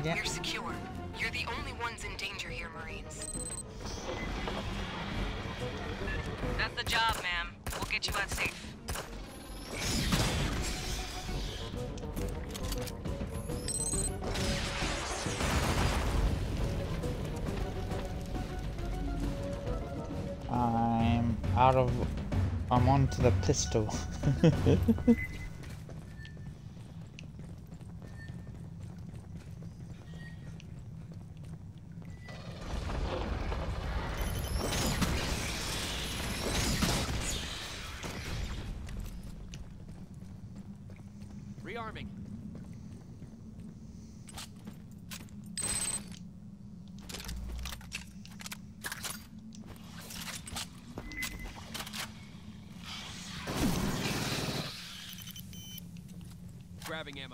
Yeah. We're secure. You're the only ones in danger here, Marines. That's the job, ma'am. We'll get you out safe. I'm out of... I'm on to the pistol. Rearming. Grabbing ammo.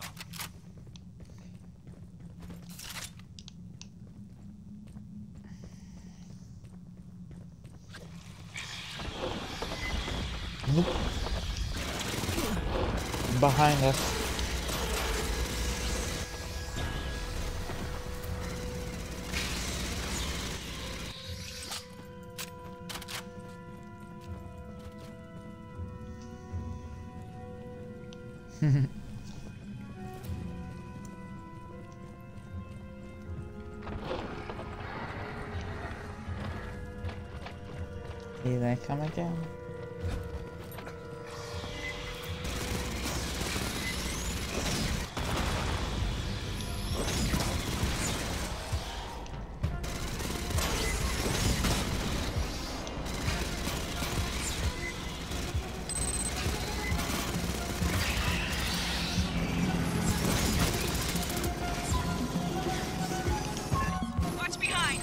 Nope. Behind us. Here they come again. Watch behind!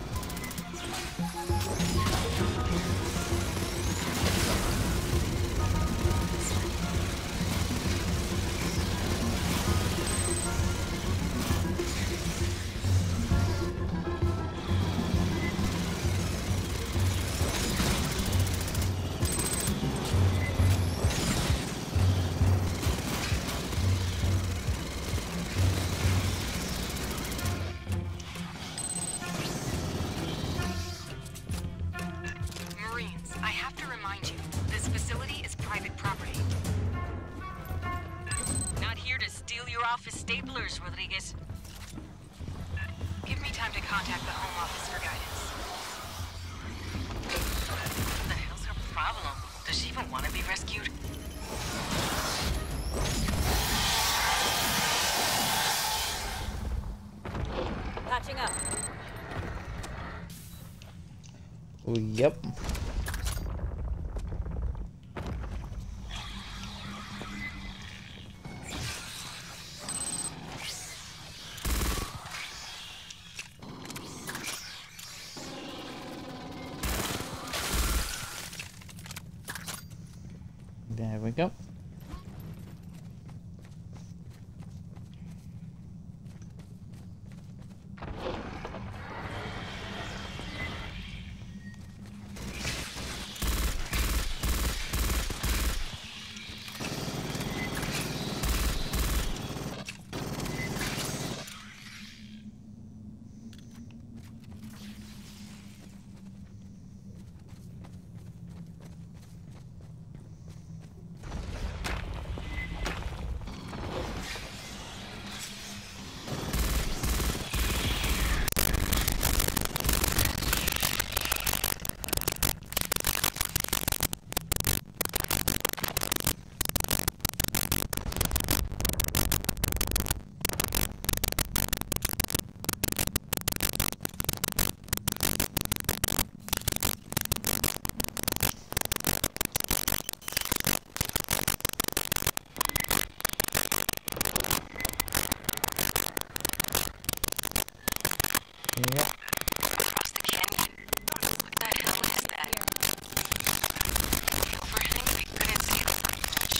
Marines, I have to remind you, this facility is private property. Not here to steal your office staplers, Rodriguez. Give me time to contact the Home Office for guidance. What the hell's her problem? Does she even want to be rescued? Patching up. Oh, yep. There we go. Yep. Across the canyon. What the hell is that? The overhang? I couldn't see it from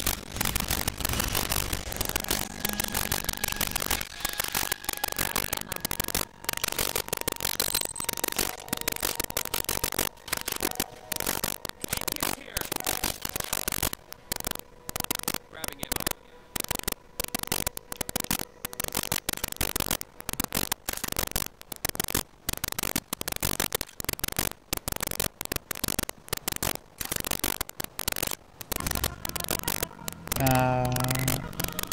Kids here. Grabbing ammo.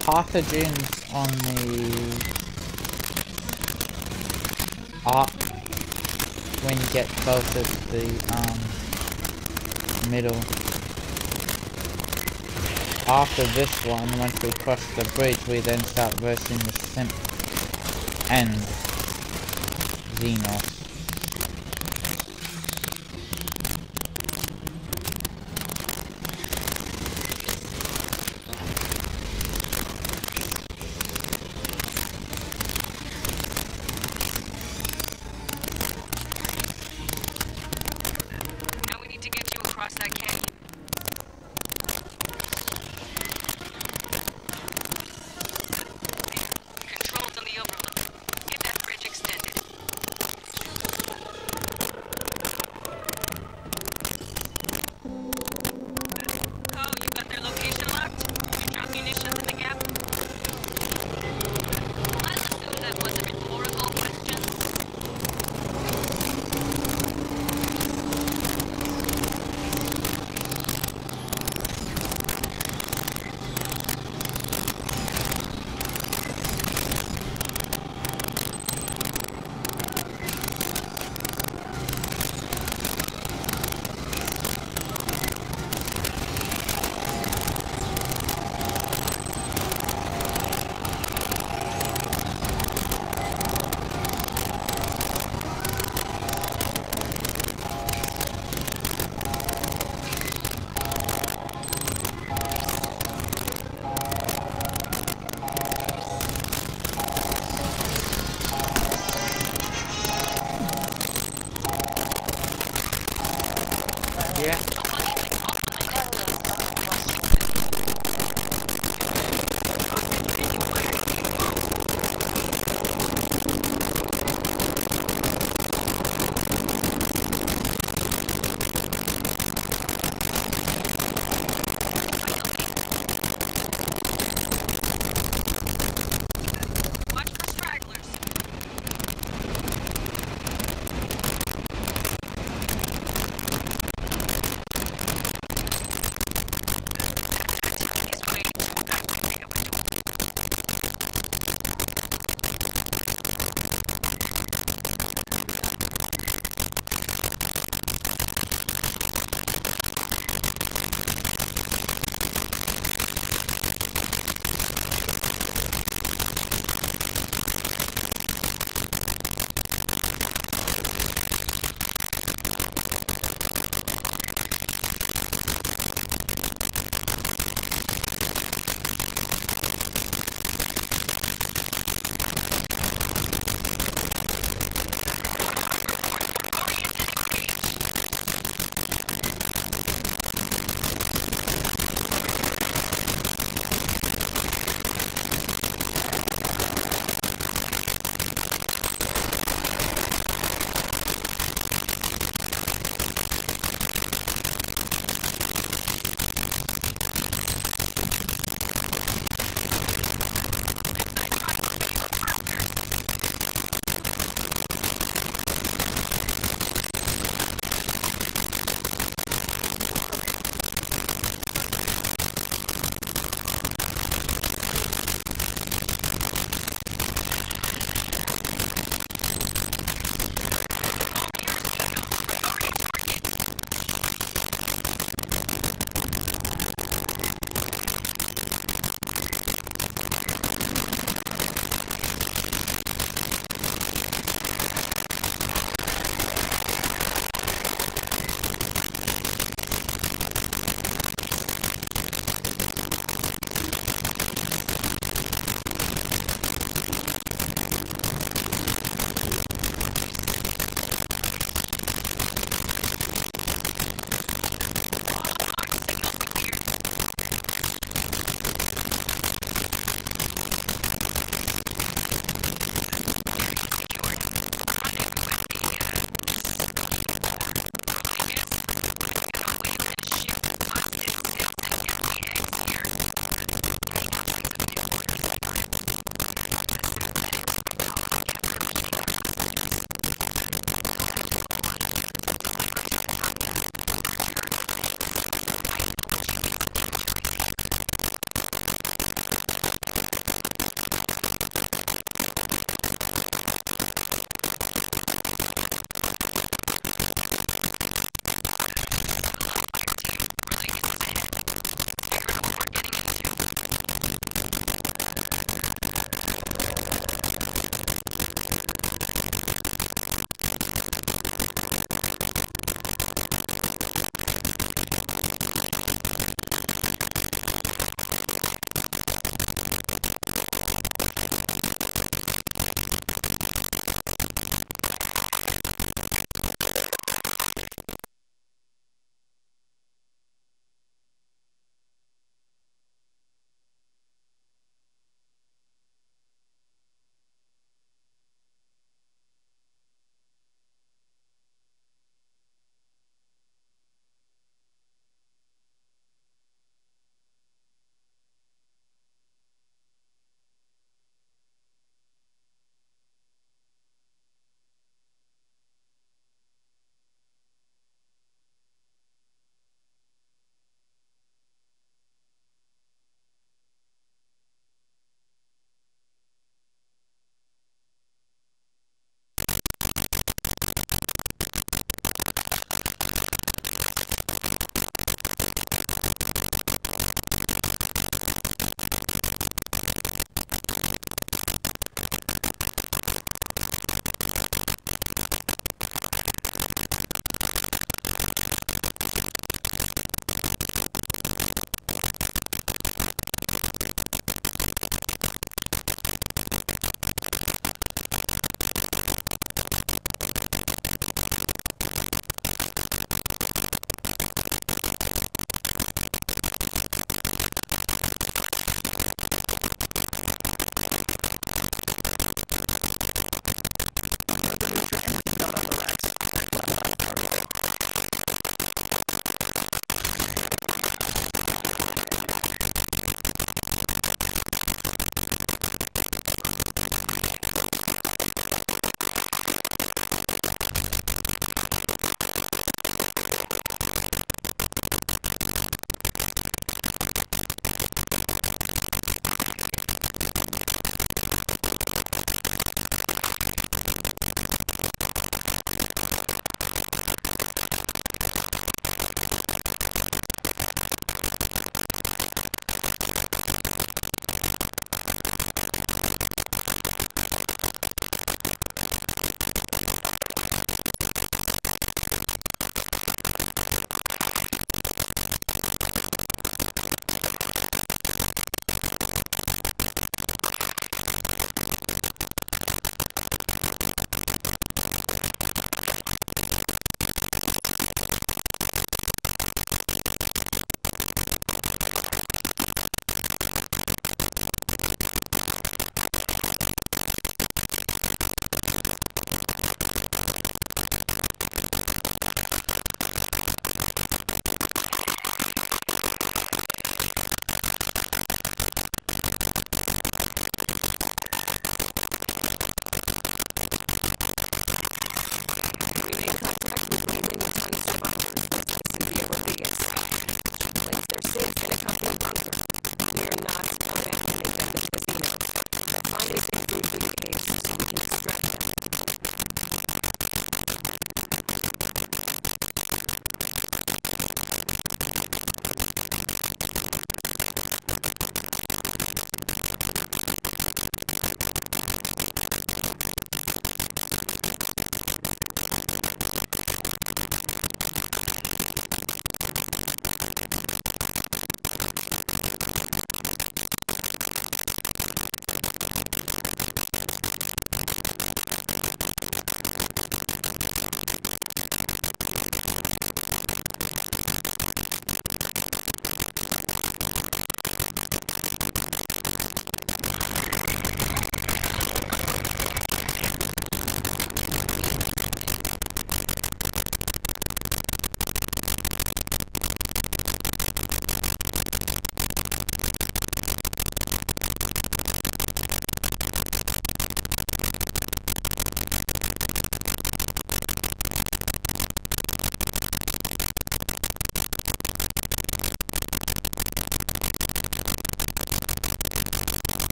pathogens on the arc when you get closer to the um, middle. After this one, once we cross the bridge, we then start versing the Simp and Xenos.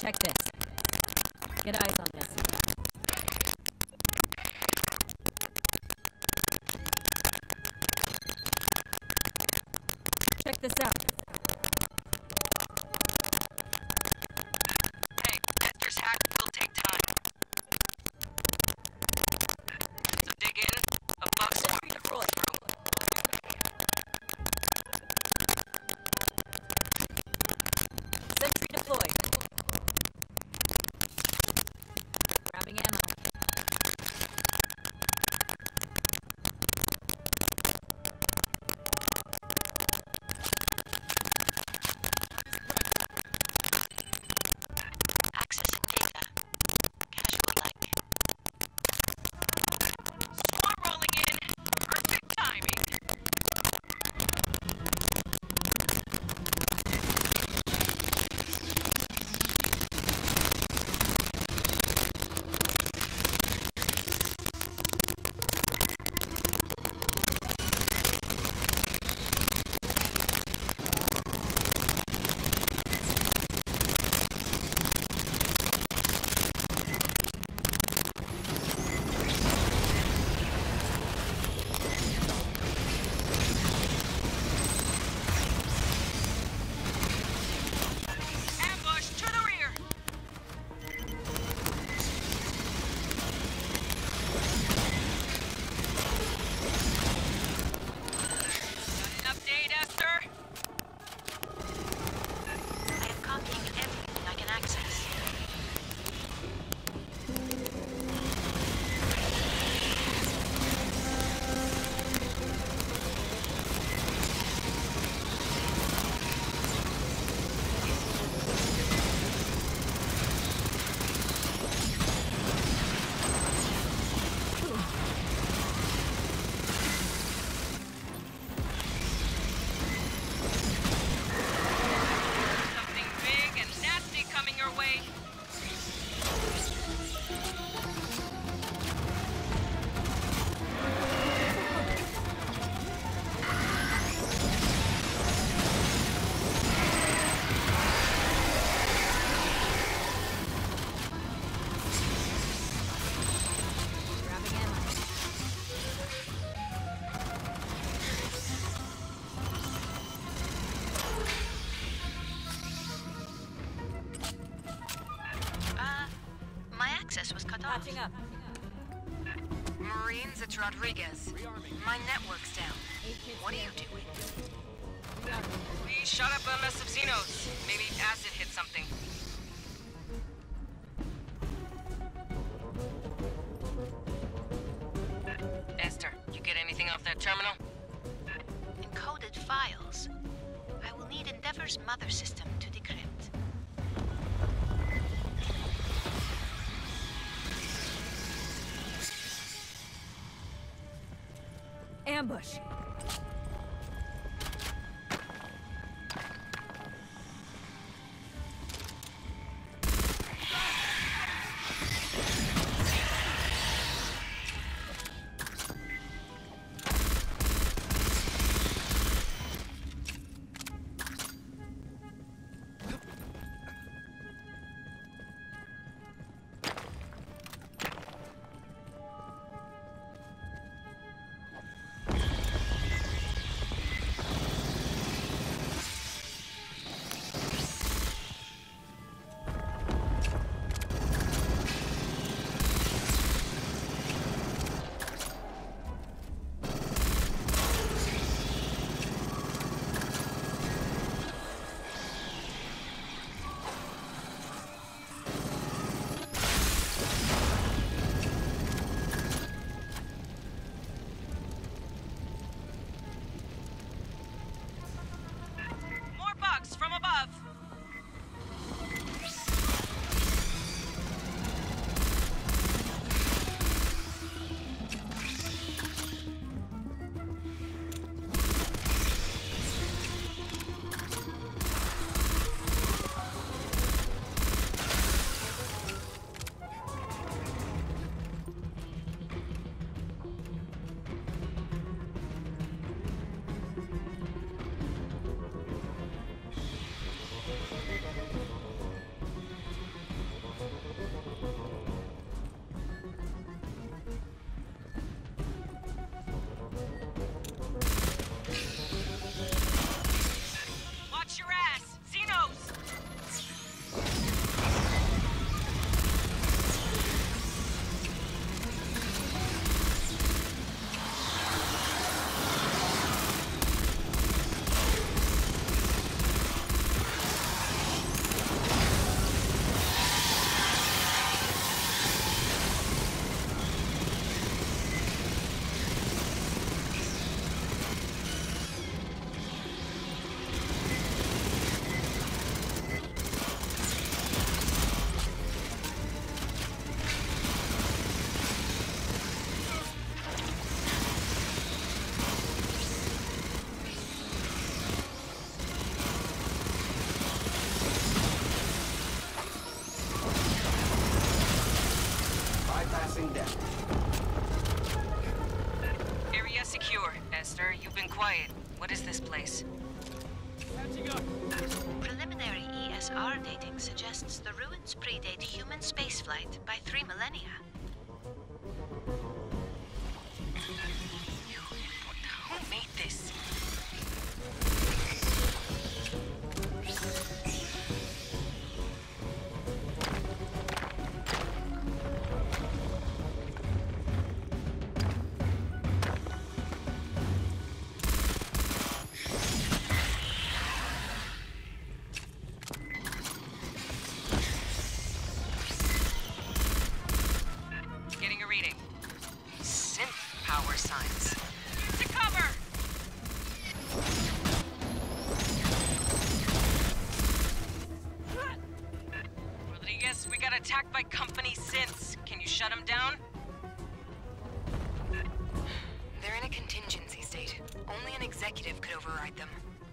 Check this. Get eyes on this. Check this out. Hey, Esther's hack will take time. So dig in. A box for you to roll through. Sentry deployed. Grabbing ammo. Accessing data. Casual like. Swarm rolling in. Perfect timing. Ambush to the rear. Got enough data, Esther? I am copying everything I can access. Something big and nasty coming your way. Grabbing ammo. Uh, my access was cut off. Patching up. Marines, it's Rodriguez. My network's down. What are you doing? We shot up a mess of Xenos. Maybe acid hit something. Esther, you get anything off that terminal? Encoded files. I will need Endeavor's mother system to decrypt. Ambush. Master. You've been quiet. What is this place? Catching up. Preliminary E S R dating suggests the ruins predate human spaceflight by three millennia. Who made this? Getting a reading. Synth power science. To cover! Rodriguez, we got attacked by company synths. Can you shut them down? They're in a contingency state. Only an executive could override them.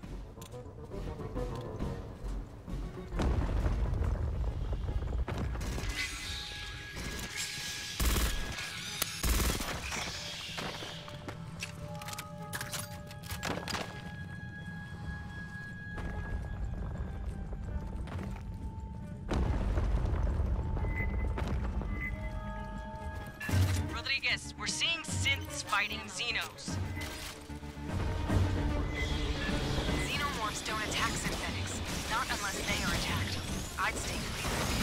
Rodriguez, we're seeing synths fighting Xenos. Xenomorphs don't attack synthetics. Not unless they are attacked. I'd stay clear.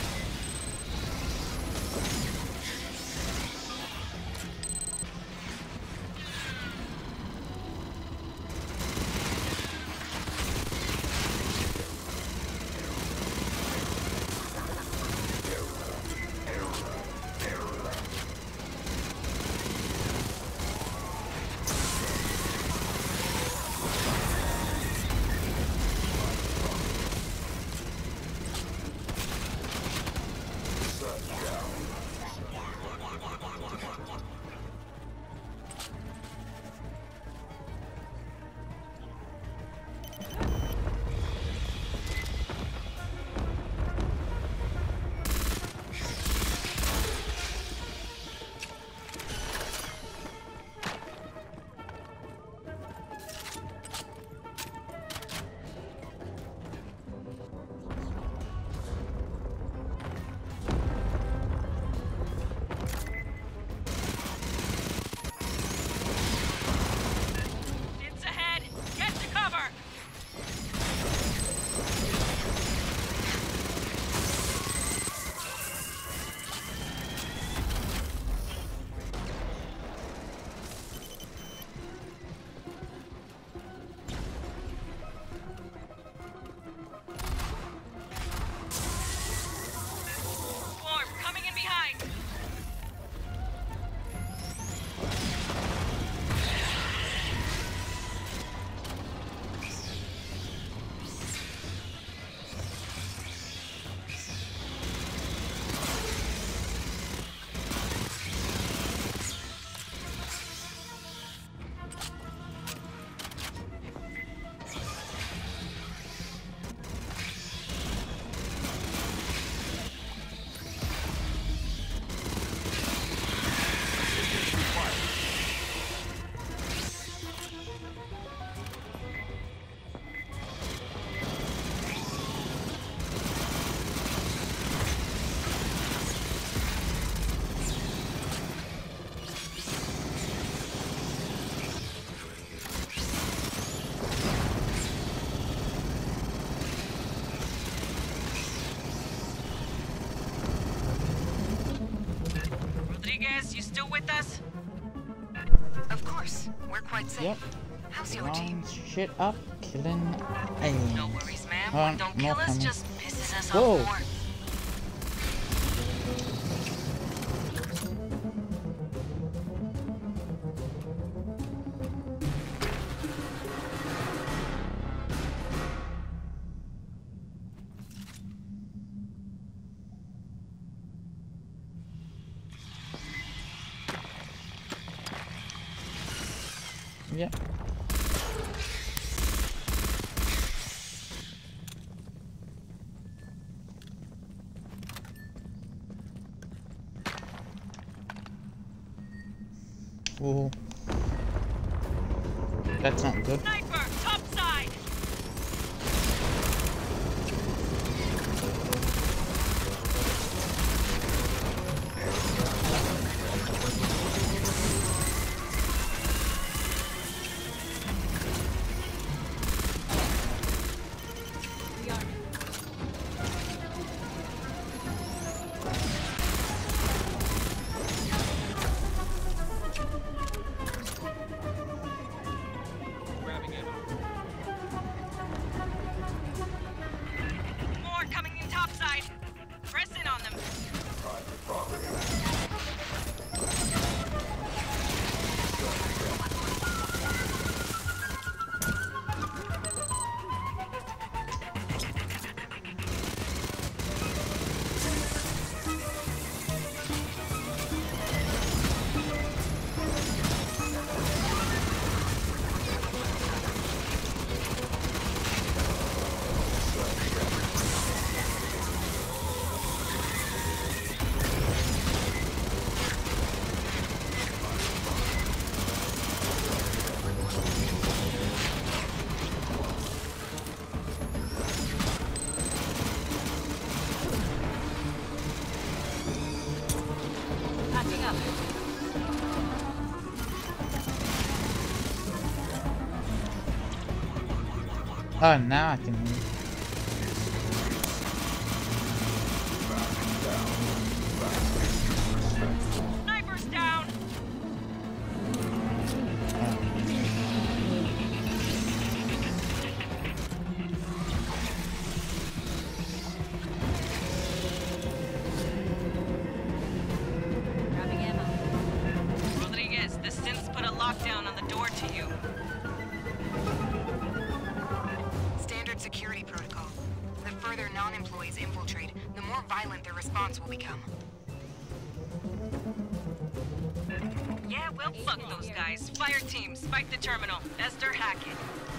It's ahead! Get to cover! Swarm, coming in behind! Rodriguez, you still with us? Of course. We're quite safe. Yep. How's your team? Blowing shit up, killing aliens. No worries, ma'am. Uh, What don't no kill us comment. just pisses us Whoa. off more. Yeah. Ooh. That's not good. Sniper, topside! Grabbing ammo. More coming in topside. Press in on them. Patching up. Oh, now I can hear. Sniper's down. Grabbing ammo. Rodriguez, the synths put a lockdown on the door to you. Standard security protocol. The further non-employees infiltrate, the more violent their response will become. Yeah, well, fuck those guys. Fire team, spike the terminal. Esther, hack it.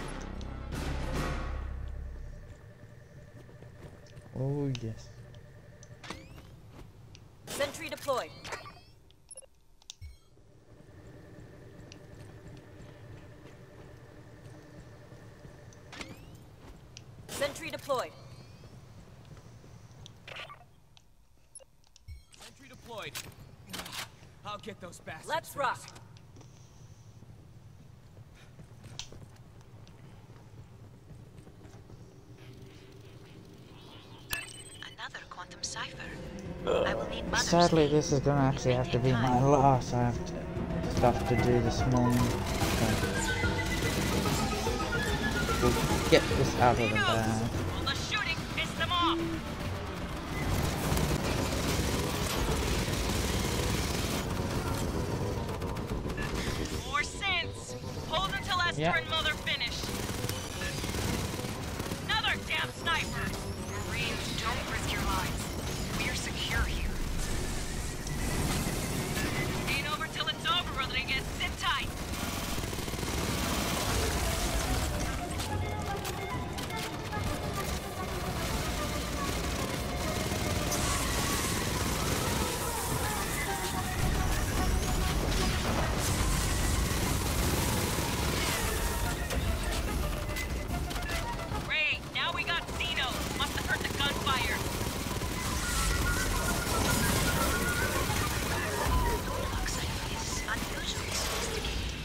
Oh, yes. Sentry deployed. Sentry deployed. Sentry deployed. I'll get those bastards. Let's rock. first. Another quantum cipher. I will need mother Sadly, speed. this is gonna actually have to be my last. I have to, stuff to do this morning. So we'll get this out of the bag. All the shooting pissed them off. More synths. Hold until Esther Yeah. and Mother finish. Another damn sniper. Marines, don't risk your lives. We're secure here. Ain't over till it's over, Rodriguez. Sit tight. Great, now we got Zeno. Must have heard the gunfire. Looks like it's unusually sophisticated.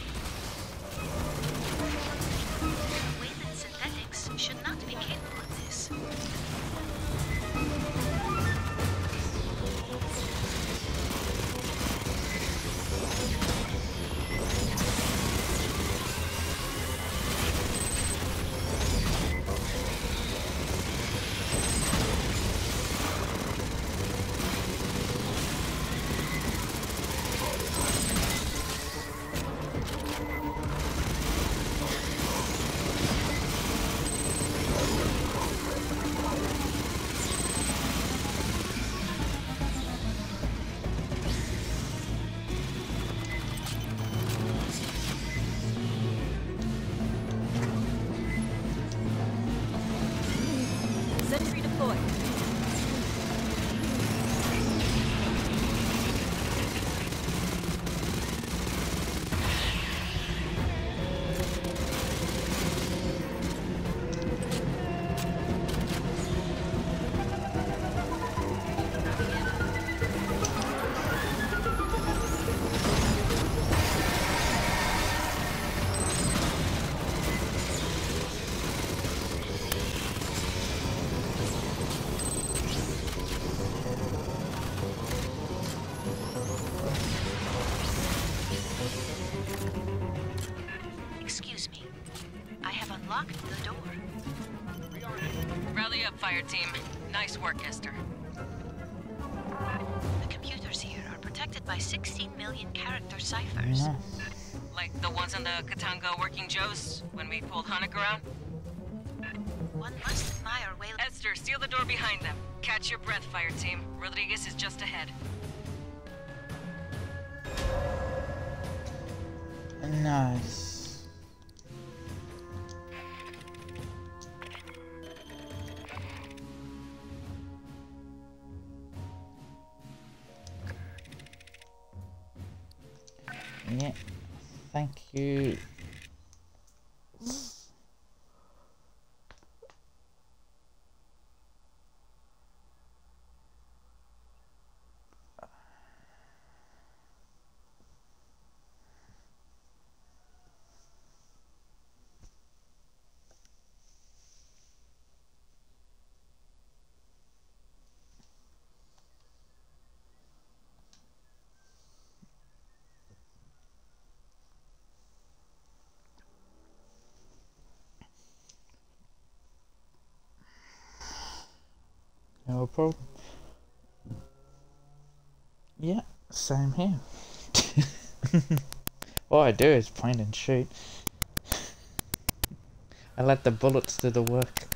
unlocked the door. Rally up, fire team. Nice work, Esther. The computers here are protected by sixteen million character ciphers. Yeah. Like the ones on the Katanga Working Joes when we pulled Honecker out? One must admire Whale. Esther, seal the door behind them. Catch your breath, fire team. Rodriguez is just ahead. Nice. Yeah, thank you. No problem. Yeah, same here. All I do is point and shoot. I let the bullets do the work.